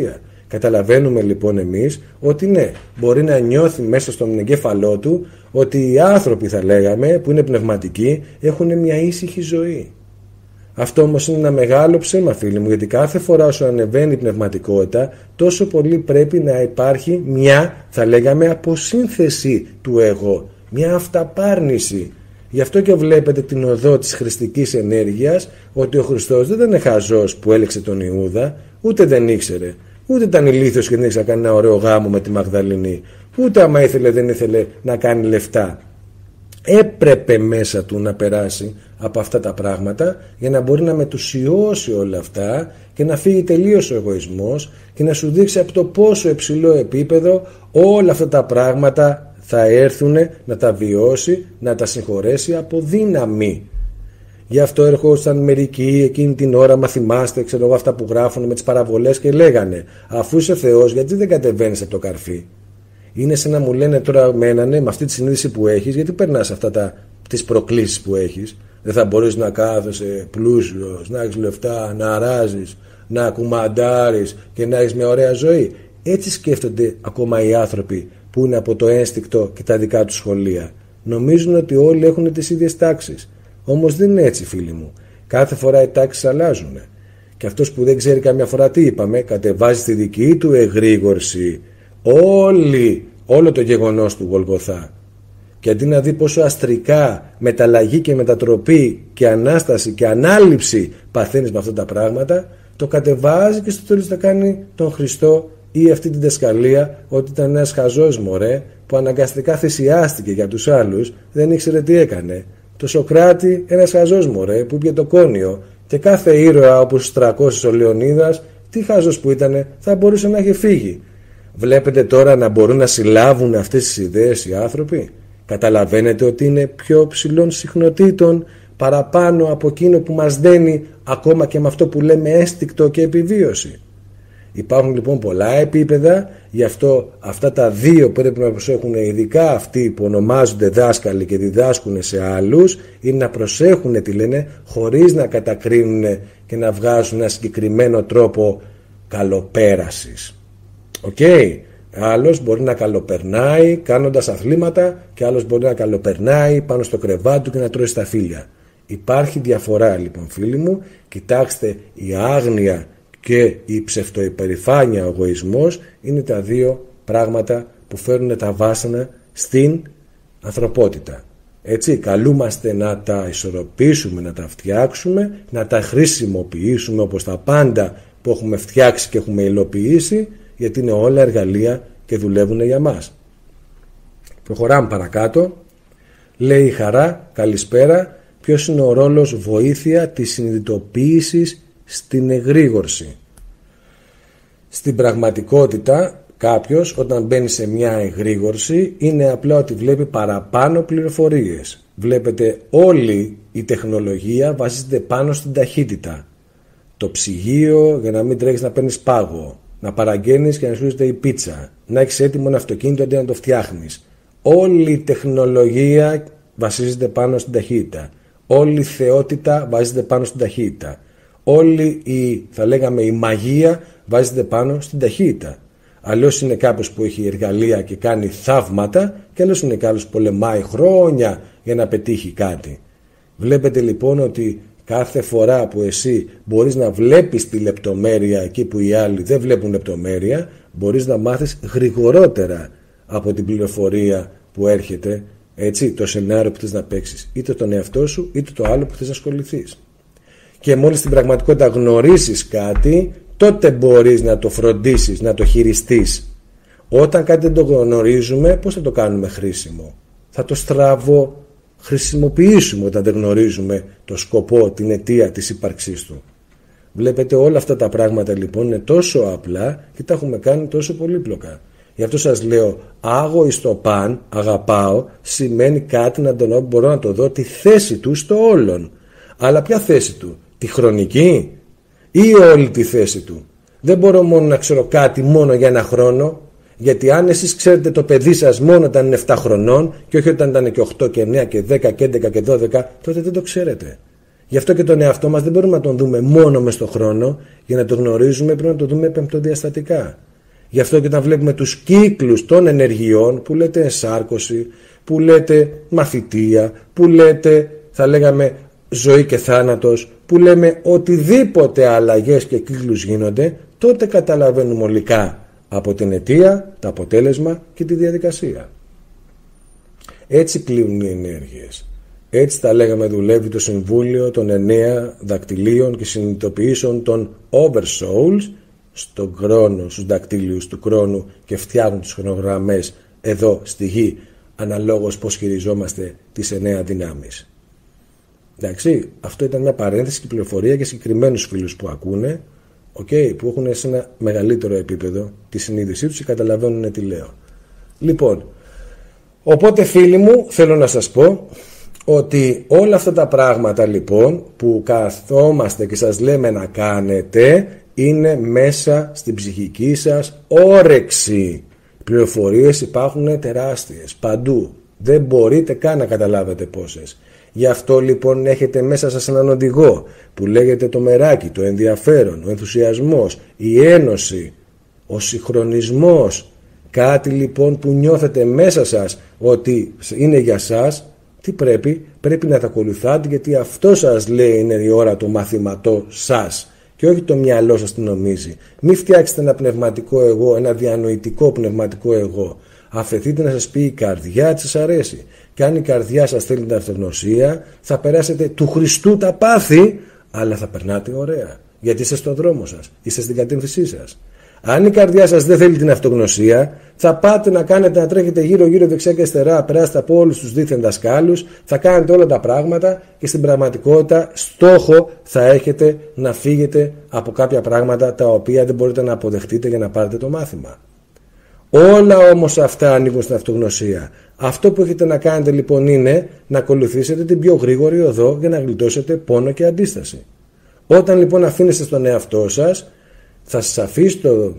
Καταλαβαίνουμε λοιπόν εμείς ότι ναι, μπορεί να νιώθει μέσα στον εγκέφαλό του ότι οι άνθρωποι, θα λέγαμε, που είναι πνευματικοί, έχουν μια ήσυχη ζωή. Αυτό όμως είναι ένα μεγάλο ψέμα, φίλοι μου, γιατί κάθε φορά όσο ανεβαίνει η πνευματικότητα, τόσο πολύ πρέπει να υπάρχει μια, θα λέγαμε, αποσύνθεση του εγώ, μια αυταπάρνηση. Γι' αυτό και βλέπετε την οδό της χριστικής ενέργειας, ότι ο Χριστός δεν ήταν χαζός που έλεξε τον Ιούδα, ούτε δεν ήξερε, ούτε ήταν ηλίθιος και δεν ήξερε να κάνει ένα ωραίο γάμο με τη Μαγδαληνή, ούτε άμα ήθελε δεν ήθελε να κάνει λεφτά. Έπρεπε μέσα του να περάσει από αυτά τα πράγματα για να μπορεί να μετουσιώσει όλα αυτά και να φύγει τελείως ο εγωισμός και να σου δείξει από το πόσο υψηλό επίπεδο όλα αυτά τα πράγματα θα έρθουν να τα βιώσει, να τα συγχωρέσει από δύναμη. Γι' αυτό ερχόταν μερικοί εκείνη την ώρα, μα θυμάστε, ξέρω εγώ, αυτά που γράφουν με τις παραβολές και λέγανε, αφού είσαι Θεός, γιατί δεν κατεβαίνεις από το καρφί? Είναι σαν να μου λένε τώρα μένα, ναι, με αυτή τη συνείδηση που έχεις, γιατί περνάς αυτά τις προκλήσεις που έχεις? Δεν θα μπορείς να κάθεσαι πλούσιος, να έχεις λεφτά, να αράζεις, να κουμαντάρεις και να έχεις μια ωραία ζωή? Έτσι σκέφτονται ακόμα οι άνθρωποι που είναι από το ένστικτο και τα δικά τους σχολεία. Νομίζουν ότι όλοι έχουν τις ίδιες τάξεις. Όμως δεν είναι έτσι, φίλοι μου. Κάθε φορά οι τάξεις αλλάζουν. Και αυτός που δεν ξέρει καμιά φορά τι είπαμε, κατεβάζει τη δική του εγρήγορση όλο το γεγονός του Γολγοθά. Και αντί να δει πόσο αστρικά μεταλλαγή και μετατροπή και ανάσταση και ανάληψη παθαίνεις με αυτά τα πράγματα, το κατεβάζει και στο τέλος θα κάνει τον Χριστό ή αυτή την δασκαλία ότι ήταν ένας χαζός μωρέ που αναγκαστικά θυσιάστηκε για τους άλλους, δεν ήξερε τι έκανε. Το Σοκράτη, ένας χαζός μωρέ που πήγε το κόνιο, και κάθε ήρωα όπως στους 300 ο Λεωνίδας, τι χαζός που ήτανε, θα μπορούσε να είχε φύγει. Βλέπετε τώρα να μπορούν να συλλάβουν αυτές τις ιδέες οι άνθρωποι? Καταλαβαίνετε ότι είναι πιο ψηλών συχνοτήτων παραπάνω από εκείνο που μας δένει ακόμα και με αυτό που λέμε ένστικτο και επιβίωση. Υπάρχουν λοιπόν πολλά επίπεδα, γι' αυτό αυτά τα δύο πρέπει να προσέχουν, ειδικά αυτοί που ονομάζονται δάσκαλοι και διδάσκουν σε άλλους, είναι να προσέχουν τι λένε χωρίς να κατακρίνουν και να βγάζουν ένα συγκεκριμένο τρόπο καλοπέρασης. Άλλος μπορεί να καλοπερνάει κάνοντας αθλήματα και άλλος μπορεί να καλοπερνάει πάνω στο κρεβάτι του και να τρώει στα φύλλα. Υπάρχει διαφορά λοιπόν, φίλοι μου. Κοιτάξτε, η άγνοια και η ψευτοϊπερηφάνεια, ο εγωισμός είναι τα δύο πράγματα που φέρνουν τα βάσανα στην ανθρωπότητα. Έτσι, καλούμαστε να τα ισορροπήσουμε, να τα φτιάξουμε, να τα χρησιμοποιήσουμε όπως τα πάντα που έχουμε φτιάξει και έχουμε υλοποιήσει, γιατί είναι όλα εργαλεία και δουλεύουν για μας. Προχωράμε παρακάτω. Λέει η Χαρά, καλησπέρα, ποιος είναι ο ρόλος βοήθεια της συνειδητοποίησης στην εγρήγορση? Στην πραγματικότητα κάποιος όταν μπαίνει σε μια εγρήγορση είναι απλά ότι βλέπει παραπάνω πληροφορίες. Βλέπετε, όλη η τεχνολογία βασίζεται πάνω στην ταχύτητα. Το ψυγείο για να μην τρέχεις να παίρνεις πάγο, να παραγγέλνεις και να σου έρχεται η πίτσα, να έχεις έτοιμο ένα αυτοκίνητο αντί να το φτιάχνεις. Όλη η τεχνολογία βασίζεται πάνω στην ταχύτητα. Όλη η θεότητα βασίζεται πάνω στην ταχύτητα. Όλη η, θα λέγαμε, η μαγεία βασίζεται πάνω στην ταχύτητα. Αλλιώς είναι κάποιος που έχει εργαλεία και κάνει θαύματα και άλλος είναι κάποιος που πολεμάει χρόνια για να πετύχει κάτι. Βλέπετε λοιπόν ότι κάθε φορά που εσύ μπορείς να βλέπεις τη λεπτομέρεια εκεί που οι άλλοι δεν βλέπουν λεπτομέρεια, μπορείς να μάθεις γρηγορότερα από την πληροφορία που έρχεται, έτσι, το σενάριο που θες να παίξεις, είτε τον εαυτό σου είτε το άλλο που θες να ασχοληθείς. Και μόλις στην πραγματικότητα γνωρίσεις κάτι, τότε μπορείς να το φροντίσεις, να το χειριστείς. Όταν κάτι δεν το γνωρίζουμε, πώς θα το κάνουμε χρήσιμο? Θα το χρησιμοποιήσουμε όταν δεν γνωρίζουμε το σκοπό, την αιτία της ύπαρξής του. Βλέπετε, όλα αυτά τα πράγματα λοιπόν είναι τόσο απλά και τα έχουμε κάνει τόσο πολύπλοκα. Γι' αυτό σας λέω, άγω εις το παν, αγαπάω, σημαίνει κάτι να τον μπορώ να το δω τη θέση του στο όλον. Αλλά ποια θέση του? Τη χρονική ή όλη τη θέση του? Δεν μπορώ μόνο να ξέρω κάτι μόνο για ένα χρόνο, γιατί αν εσείς ξέρετε το παιδί σας μόνο όταν είναι 7 χρονών και όχι όταν ήταν και 8 και 9 και 10 και 11 και 12, τότε δεν το ξέρετε. Γι' αυτό και τον εαυτό μας δεν μπορούμε να τον δούμε μόνο μες στο χρόνο. Για να το γνωρίζουμε πρέπει να το δούμε πεμπτοδιαστατικά. Γι' αυτό και όταν βλέπουμε τους κύκλους των ενεργειών που λέτε ενσάρκωση, που λέτε μαθητεία, που λέτε θα λέγαμε ζωή και θάνατος, που λέμε οτιδήποτε αλλαγές και κύκλους γίνονται, τότε καταλαβαίνουμε ολικά από την αιτία, το αποτέλεσμα και τη διαδικασία. Έτσι κλείνουν οι ενέργειες. Έτσι τα λέγαμε δουλεύει το Συμβούλιο των 9 δακτυλίων και συνειδητοποιήσεων των Oversouls στον χρόνο, στους δακτύλιους του χρόνου και φτιάχνουν τις χρονογραμμές εδώ στη γη αναλόγως πώς χειριζόμαστε τις 9 δυνάμεις. Εντάξει, αυτό ήταν μια παρένθεση και πληροφορία για συγκεκριμένους φίλους που ακούνε, που έχουν σε ένα μεγαλύτερο επίπεδο τη συνείδησή τους και καταλαβαίνουν τι λέω. Λοιπόν, οπότε φίλοι μου, θέλω να σας πω ότι όλα αυτά τα πράγματα λοιπόν που καθόμαστε και σας λέμε να κάνετε είναι μέσα στην ψυχική σας όρεξη. Πληροφορίες υπάρχουν τεράστιες παντού, δεν μπορείτε καν να καταλάβετε πόσες. Γι' αυτό λοιπόν έχετε μέσα σας έναν οδηγό που λέγεται το μεράκι, το ενδιαφέρον, ο ενθουσιασμός, η ένωση, ο συγχρονισμός. Κάτι λοιπόν που νιώθετε μέσα σας ότι είναι για σας. Τι πρέπει να τα ακολουθάτε, γιατί αυτό σας λέει είναι η ώρα του μαθηματό σας και όχι το μυαλό σας τι νομίζει. Μην φτιάξετε ένα πνευματικό εγώ, ένα διανοητικό πνευματικό εγώ. Αφαιθείτε να σας πει η καρδιά τι σας αρέσει. Και αν η καρδιά σας θέλει την αυτογνωσία, θα περάσετε του Χριστού τα πάθη, αλλά θα περνάτε ωραία. Γιατί είστε στον δρόμο σας, είστε στην κατεύθυνσή σας. Αν η καρδιά σας δεν θέλει την αυτογνωσία, θα πάτε να κάνετε να τρέχετε γύρω-γύρω δεξιά και αριστερά, περάσετε από όλους τους δίθεν δασκάλους, θα κάνετε όλα τα πράγματα και στην πραγματικότητα στόχο θα έχετε να φύγετε από κάποια πράγματα τα οποία δεν μπορείτε να αποδεχτείτε για να πάρετε το μάθημα. Όλα όμως αυτά ανήκουν στην αυτογνωσία. Αυτό που έχετε να κάνετε λοιπόν είναι να ακολουθήσετε την πιο γρήγορη οδό για να γλιτώσετε πόνο και αντίσταση. Όταν λοιπόν αφήνεστε στον εαυτό σας, θα σας αφήσει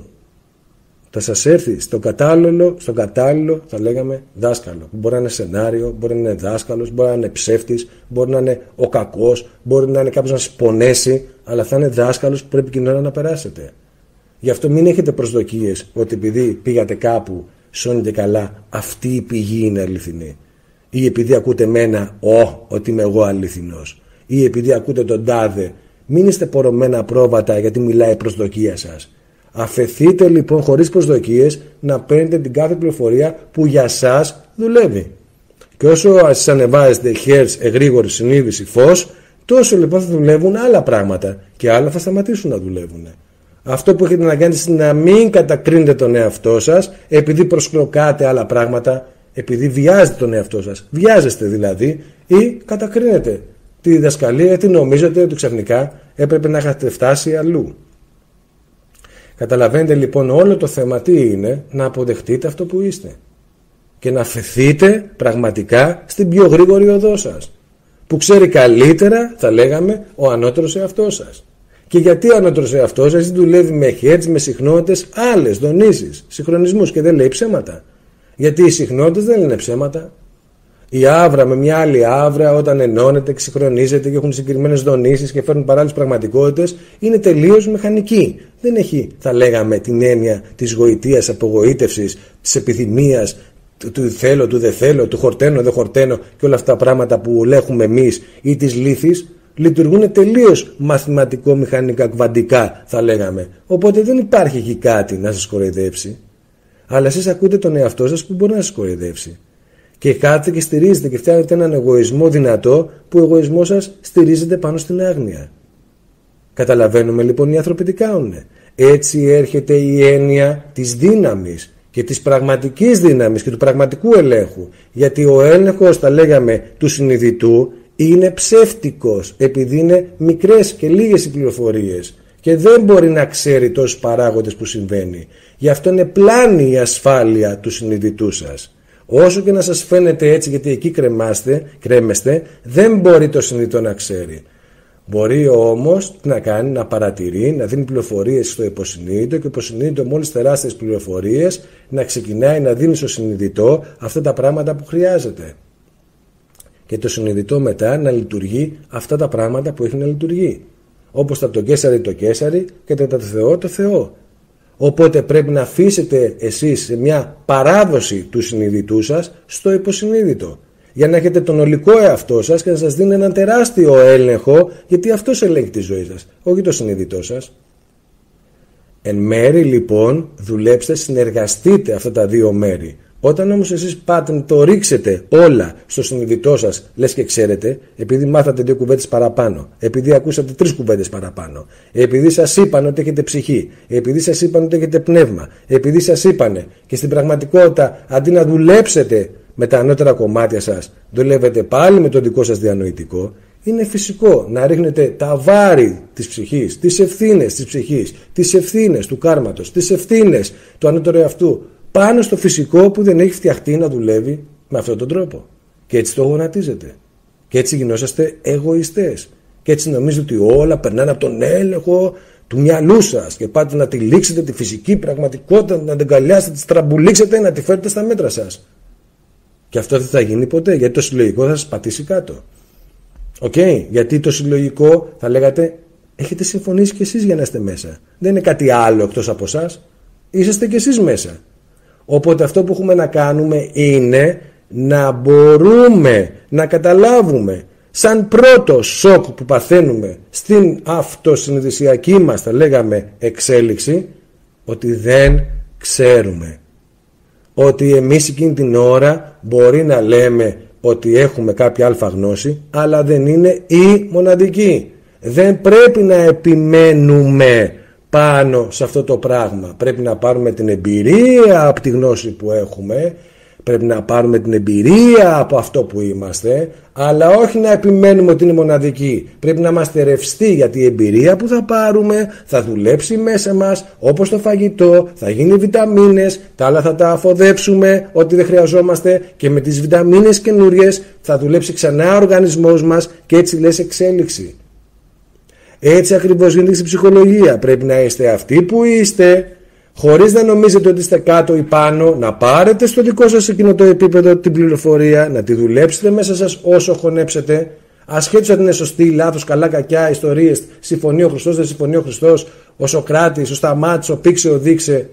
θα σας έρθει στον κατάλληλο θα λέγαμε δάσκαλο. Μπορεί να είναι σενάριο, μπορεί να είναι δάσκαλος, μπορεί να είναι ψεύτης, μπορεί να είναι ο κακός, μπορεί να είναι κάποιος να σας πονέσει, αλλά θα είναι δάσκαλος που πρέπει κοινωνικά να περάσετε. Γι' αυτό μην έχετε προσδοκίες ότι επειδή πήγατε κάπου, σώνετε καλά, αυτή η πηγή είναι αληθινή. Ή επειδή ακούτε εμένα, ότι είμαι εγώ αληθινός. Ή επειδή ακούτε τον τάδε. Μην είστε πορωμένα πρόβατα γιατί μιλάει η προσδοκία σας. Αφεθείτε λοιπόν χωρίς προσδοκίες να παίρνετε την κάθε πληροφορία που για σας δουλεύει. Και όσο σας ανεβάζετε hertz, εγρήγορη συνείδηση, φως, τόσο λοιπόν θα δουλεύουν άλλα πράγματα και άλλα θα σταματήσουν να δουλεύουν. Αυτό που έχετε να κάνετε είναι να μην κατακρίνετε τον εαυτό σας επειδή προσκλοκάτε άλλα πράγματα, επειδή βιάζετε τον εαυτό σας. Βιάζεστε δηλαδή ή κατακρίνετε τη διδασκαλία γιατί νομίζετε ότι ξαφνικά έπρεπε να είχατε φτάσει αλλού. Καταλαβαίνετε λοιπόν όλο το θέμα τι είναι, να αποδεχτείτε αυτό που είστε και να αφεθείτε πραγματικά στην πιο γρήγορη οδό σας που ξέρει καλύτερα, θα λέγαμε, ο ανώτερος εαυτός σας. Και γιατί ο ανώτερος εαυτός σας δουλεύει με hertz, με συχνότητες άλλες, δονήσεις, συγχρονισμούς και δεν λέει ψέματα. Γιατί οι συχνότητες δεν λένε ψέματα. Η άβρα με μια άλλη άβρα όταν ενώνεται, συγχρονίζεται και έχουν συγκεκριμένες δονήσεις και φέρνουν παράλληλες πραγματικότητες, είναι τελείως μηχανική. Δεν έχει, θα λέγαμε, την έννοια της γοητείας, απογοήτευσης, της επιθυμίας, του θέλω, του δεν θέλω, του χορταίνω, δεν χορταίνω και όλα αυτά τα πράγματα που έχουμε εμείς ή της λύθης. Λειτουργούν τελείως μαθηματικό-μηχανικά, κβαντικά θα λέγαμε. Οπότε δεν υπάρχει εκεί κάτι να σας κοροϊδέψει. Αλλά εσείς ακούτε τον εαυτό σας που μπορεί να σας κοροϊδέψει. Και κάτε και στηρίζετε και φτιάχνετε έναν εγωισμό δυνατό που ο εγωισμός σας στηρίζεται πάνω στην άγνοια. Καταλαβαίνουμε λοιπόν οι άνθρωποι τι κάνουν. Έτσι έρχεται η έννοια της δύναμης και της πραγματικής δύναμης και του πραγματικού ελέγχου. Γιατί ο έλεγχος, θα λέγαμε, του συνειδητού είναι ψεύτικος επειδή είναι μικρές και λίγες οι πληροφορίες και δεν μπορεί να ξέρει τόσους παράγοντες που συμβαίνει. Γι' αυτό είναι πλάνη η ασφάλεια του συνειδητού σας. Όσο και να σας φαίνεται έτσι γιατί εκεί κρέμεστε, δεν μπορεί το συνειδητό να ξέρει. Μπορεί όμως να κάνει, να παρατηρεί, να δίνει πληροφορίες στο υποσυνείδητο και ο υποσυνείδητο μόλις τεράστιες πληροφορίες να ξεκινάει να δίνει στο συνειδητό αυτά τα πράγματα που χρειάζεται. Και το συνειδητό μετά να λειτουργεί αυτά τα πράγματα που έχει να λειτουργεί. Όπως τα το Κέσαρι και τα Θεό το Θεό. Οπότε πρέπει να αφήσετε εσείς σε μια παράδοση του συνειδητού σας στο υποσυνείδητο, για να έχετε τον ολικό εαυτό σας και να σας δίνει έναν τεράστιο έλεγχο, γιατί αυτός ελέγχει τη ζωή σας, όχι το συνειδητό σας. Εν μέρη λοιπόν δουλέψτε, συνεργαστείτε αυτά τα δύο μέρη. Όταν όμως εσείς πάτε να το ρίξετε όλα στο συνειδητό σας, λες και ξέρετε, επειδή μάθατε 2 κουβέντες παραπάνω, επειδή ακούσατε 3 κουβέντες παραπάνω, επειδή σας είπαν ότι έχετε ψυχή, επειδή σας είπαν ότι έχετε πνεύμα, επειδή σας είπαν και στην πραγματικότητα αντί να δουλέψετε με τα ανώτερα κομμάτια σας, δουλεύετε πάλι με το δικό σας διανοητικό, είναι φυσικό να ρίχνετε τα βάρη της ψυχής, τις ευθύνες της ψυχής, τις ευθύνες του κάρματος, τις ευθύνες του ανώτερου εαυτού πάνω στο φυσικό που δεν έχει φτιαχτεί να δουλεύει με αυτόν τον τρόπο. Και έτσι το γονατίζετε. Και έτσι γινόσαστε εγωιστές. Και έτσι νομίζετε ότι όλα περνάνε από τον έλεγχο του μυαλού σας και πάτε να τυλίξετε τη φυσική πραγματικότητα, να την αγκαλιάσετε, να τη στραμπουλίξετε, να τη φέρετε στα μέτρα σας. Και αυτό δεν θα γίνει ποτέ, γιατί το συλλογικό θα σας πατήσει κάτω. Γιατί το συλλογικό, θα λέγατε, έχετε συμφωνήσει κι εσείς για να είστε μέσα. Δεν είναι κάτι άλλο εκτός από εσάς. Είσαστε κι εσείς μέσα. Οπότε αυτό που έχουμε να κάνουμε είναι να μπορούμε να καταλάβουμε σαν πρώτο σοκ που παθαίνουμε στην αυτοσυνειδησιακή μας, θα λέγαμε, εξέλιξη, ότι δεν ξέρουμε. Ότι εμείς εκείνη την ώρα μπορεί να λέμε ότι έχουμε κάποια αλφα γνώση, αλλά δεν είναι η μοναδική. Δεν πρέπει να επιμένουμε πάνω σε αυτό το πράγμα. Πρέπει να πάρουμε την εμπειρία από τη γνώση που έχουμε, πρέπει να πάρουμε την εμπειρία από αυτό που είμαστε, αλλά όχι να επιμένουμε ότι είναι μοναδική. Πρέπει να είμαστε ρευστοί, γιατί η εμπειρία που θα πάρουμε θα δουλέψει μέσα μας όπως το φαγητό, θα γίνει βιταμίνες, τα άλλα θα τα αφοδέψουμε ό,τι δεν χρειαζόμαστε και με τις βιταμίνες καινούριες θα δουλέψει ξανά ο οργανισμός μας και έτσι λες εξέλιξη. Έτσι ακριβώς γίνεται στην ψυχολογία. Πρέπει να είστε αυτοί που είστε, χωρίς να νομίζετε ότι είστε κάτω ή πάνω, να πάρετε στο δικό σας εκείνο το επίπεδο την πληροφορία, να τη δουλέψετε μέσα σας όσο χωνέψετε, ασχέτως αν είναι σωστή, λάθος, καλά, κακιά, ιστορίες, συμφωνεί ο Χριστός, δεν συμφωνεί ο Χριστός, ο Σοκράτης, ο Σταμάτης, ο Πήξε, ο Δείξε.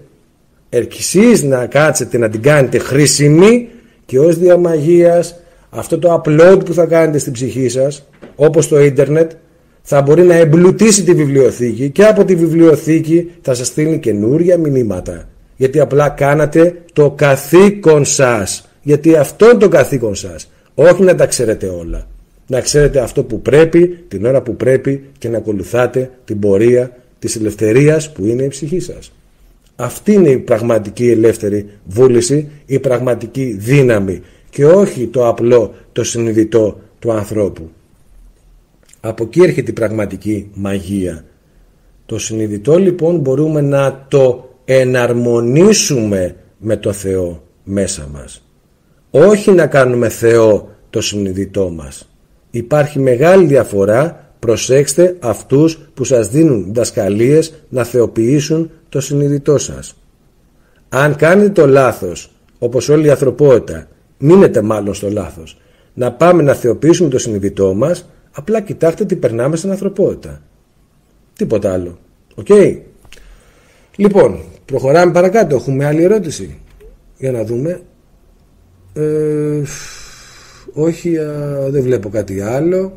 Εσείς να κάτσετε να την κάνετε χρήσιμη και ως διαμαγείας αυτό το upload που θα κάνετε στην ψυχή σας, όπως το ίντερνετ, θα μπορεί να εμπλουτίσει τη βιβλιοθήκη και από τη βιβλιοθήκη θα σας στείλει καινούρια μηνύματα. Γιατί απλά κάνατε το καθήκον σας. Γιατί αυτό είναι το καθήκον σας. Όχι να τα ξέρετε όλα. Να ξέρετε αυτό που πρέπει, την ώρα που πρέπει και να ακολουθάτε την πορεία της ελευθερίας που είναι η ψυχή σας. Αυτή είναι η πραγματική ελεύθερη βούληση, η πραγματική δύναμη και όχι το απλό, το συνειδητό του ανθρώπου. Από εκεί έρχεται η πραγματική μαγεία. Το συνειδητό λοιπόν μπορούμε να το εναρμονίσουμε με το Θεό μέσα μας. Όχι να κάνουμε Θεό το συνειδητό μας. Υπάρχει μεγάλη διαφορά, προσέξτε αυτούς που σας δίνουν διδασκαλίες να θεοποιήσουν το συνειδητό σας. Αν κάνετε το λάθος, όπως όλη η ανθρωπότητα, μείνετε μάλλον στο λάθος, να πάμε να θεοποιήσουμε το συνειδητό μας, απλά κοιτάξτε τι περνάμε στην ανθρωπότητα. Τίποτα άλλο. Λοιπόν, προχωράμε παρακάτω. Έχουμε άλλη ερώτηση? Για να δούμε. Όχι, δεν βλέπω κάτι άλλο.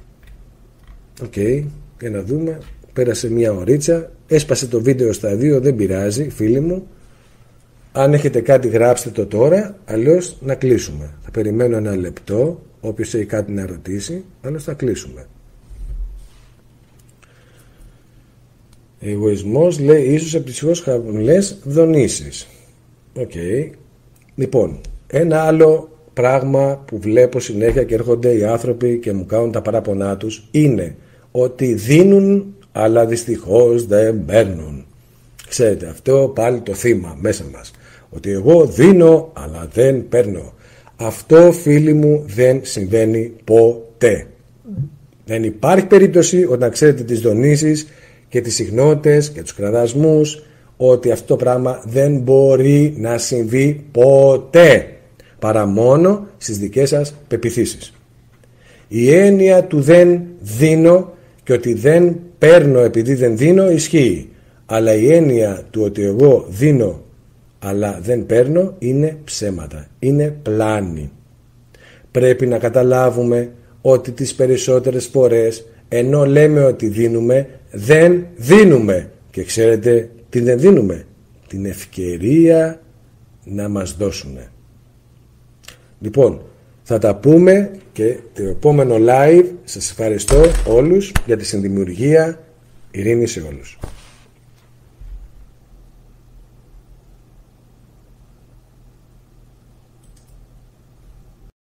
Για να δούμε. Πέρασε μια ωρίτσα. Έσπασε το βίντεο στα 2, δεν πειράζει, φίλοι μου. Αν έχετε κάτι γράψτε το τώρα, αλλιώς να κλείσουμε. Θα περιμένω ένα λεπτό. Όποιος έχει κάτι να ρωτήσει, άλλως θα κλείσουμε. Εγωισμός λέει ίσως από τις χαμηλές δονήσεις. Λοιπόν, ένα άλλο πράγμα που βλέπω συνέχεια και έρχονται οι άνθρωποι και μου κάνουν τα παράπονά τους είναι ότι δίνουν αλλά δυστυχώς δεν παίρνουν. Ξέρετε, αυτό πάλι το θύμα μέσα μας. Ότι εγώ δίνω αλλά δεν παίρνω. Αυτό, φίλοι μου, δεν συμβαίνει ποτέ. Δεν υπάρχει περίπτωση όταν ξέρετε τις δονήσεις και τις συχνότητες και τους κραδασμούς ότι αυτό το πράγμα δεν μπορεί να συμβεί ποτέ παρά μόνο στις δικές σας πεποιθήσεις. Η έννοια του δεν δίνω και ότι δεν παίρνω επειδή δεν δίνω ισχύει. Αλλά η έννοια του ότι εγώ δίνω αλλά δεν παίρνω είναι ψέματα, είναι πλάνη. Πρέπει να καταλάβουμε ότι τις περισσότερες φορές, ενώ λέμε ότι δίνουμε, δεν δίνουμε. Και ξέρετε τι δεν δίνουμε? Την ευκαιρία να μας δώσουν. Λοιπόν, θα τα πούμε και το επόμενο live. Σας ευχαριστώ όλους για τη συνδημιουργία. Ειρήνη σε όλους.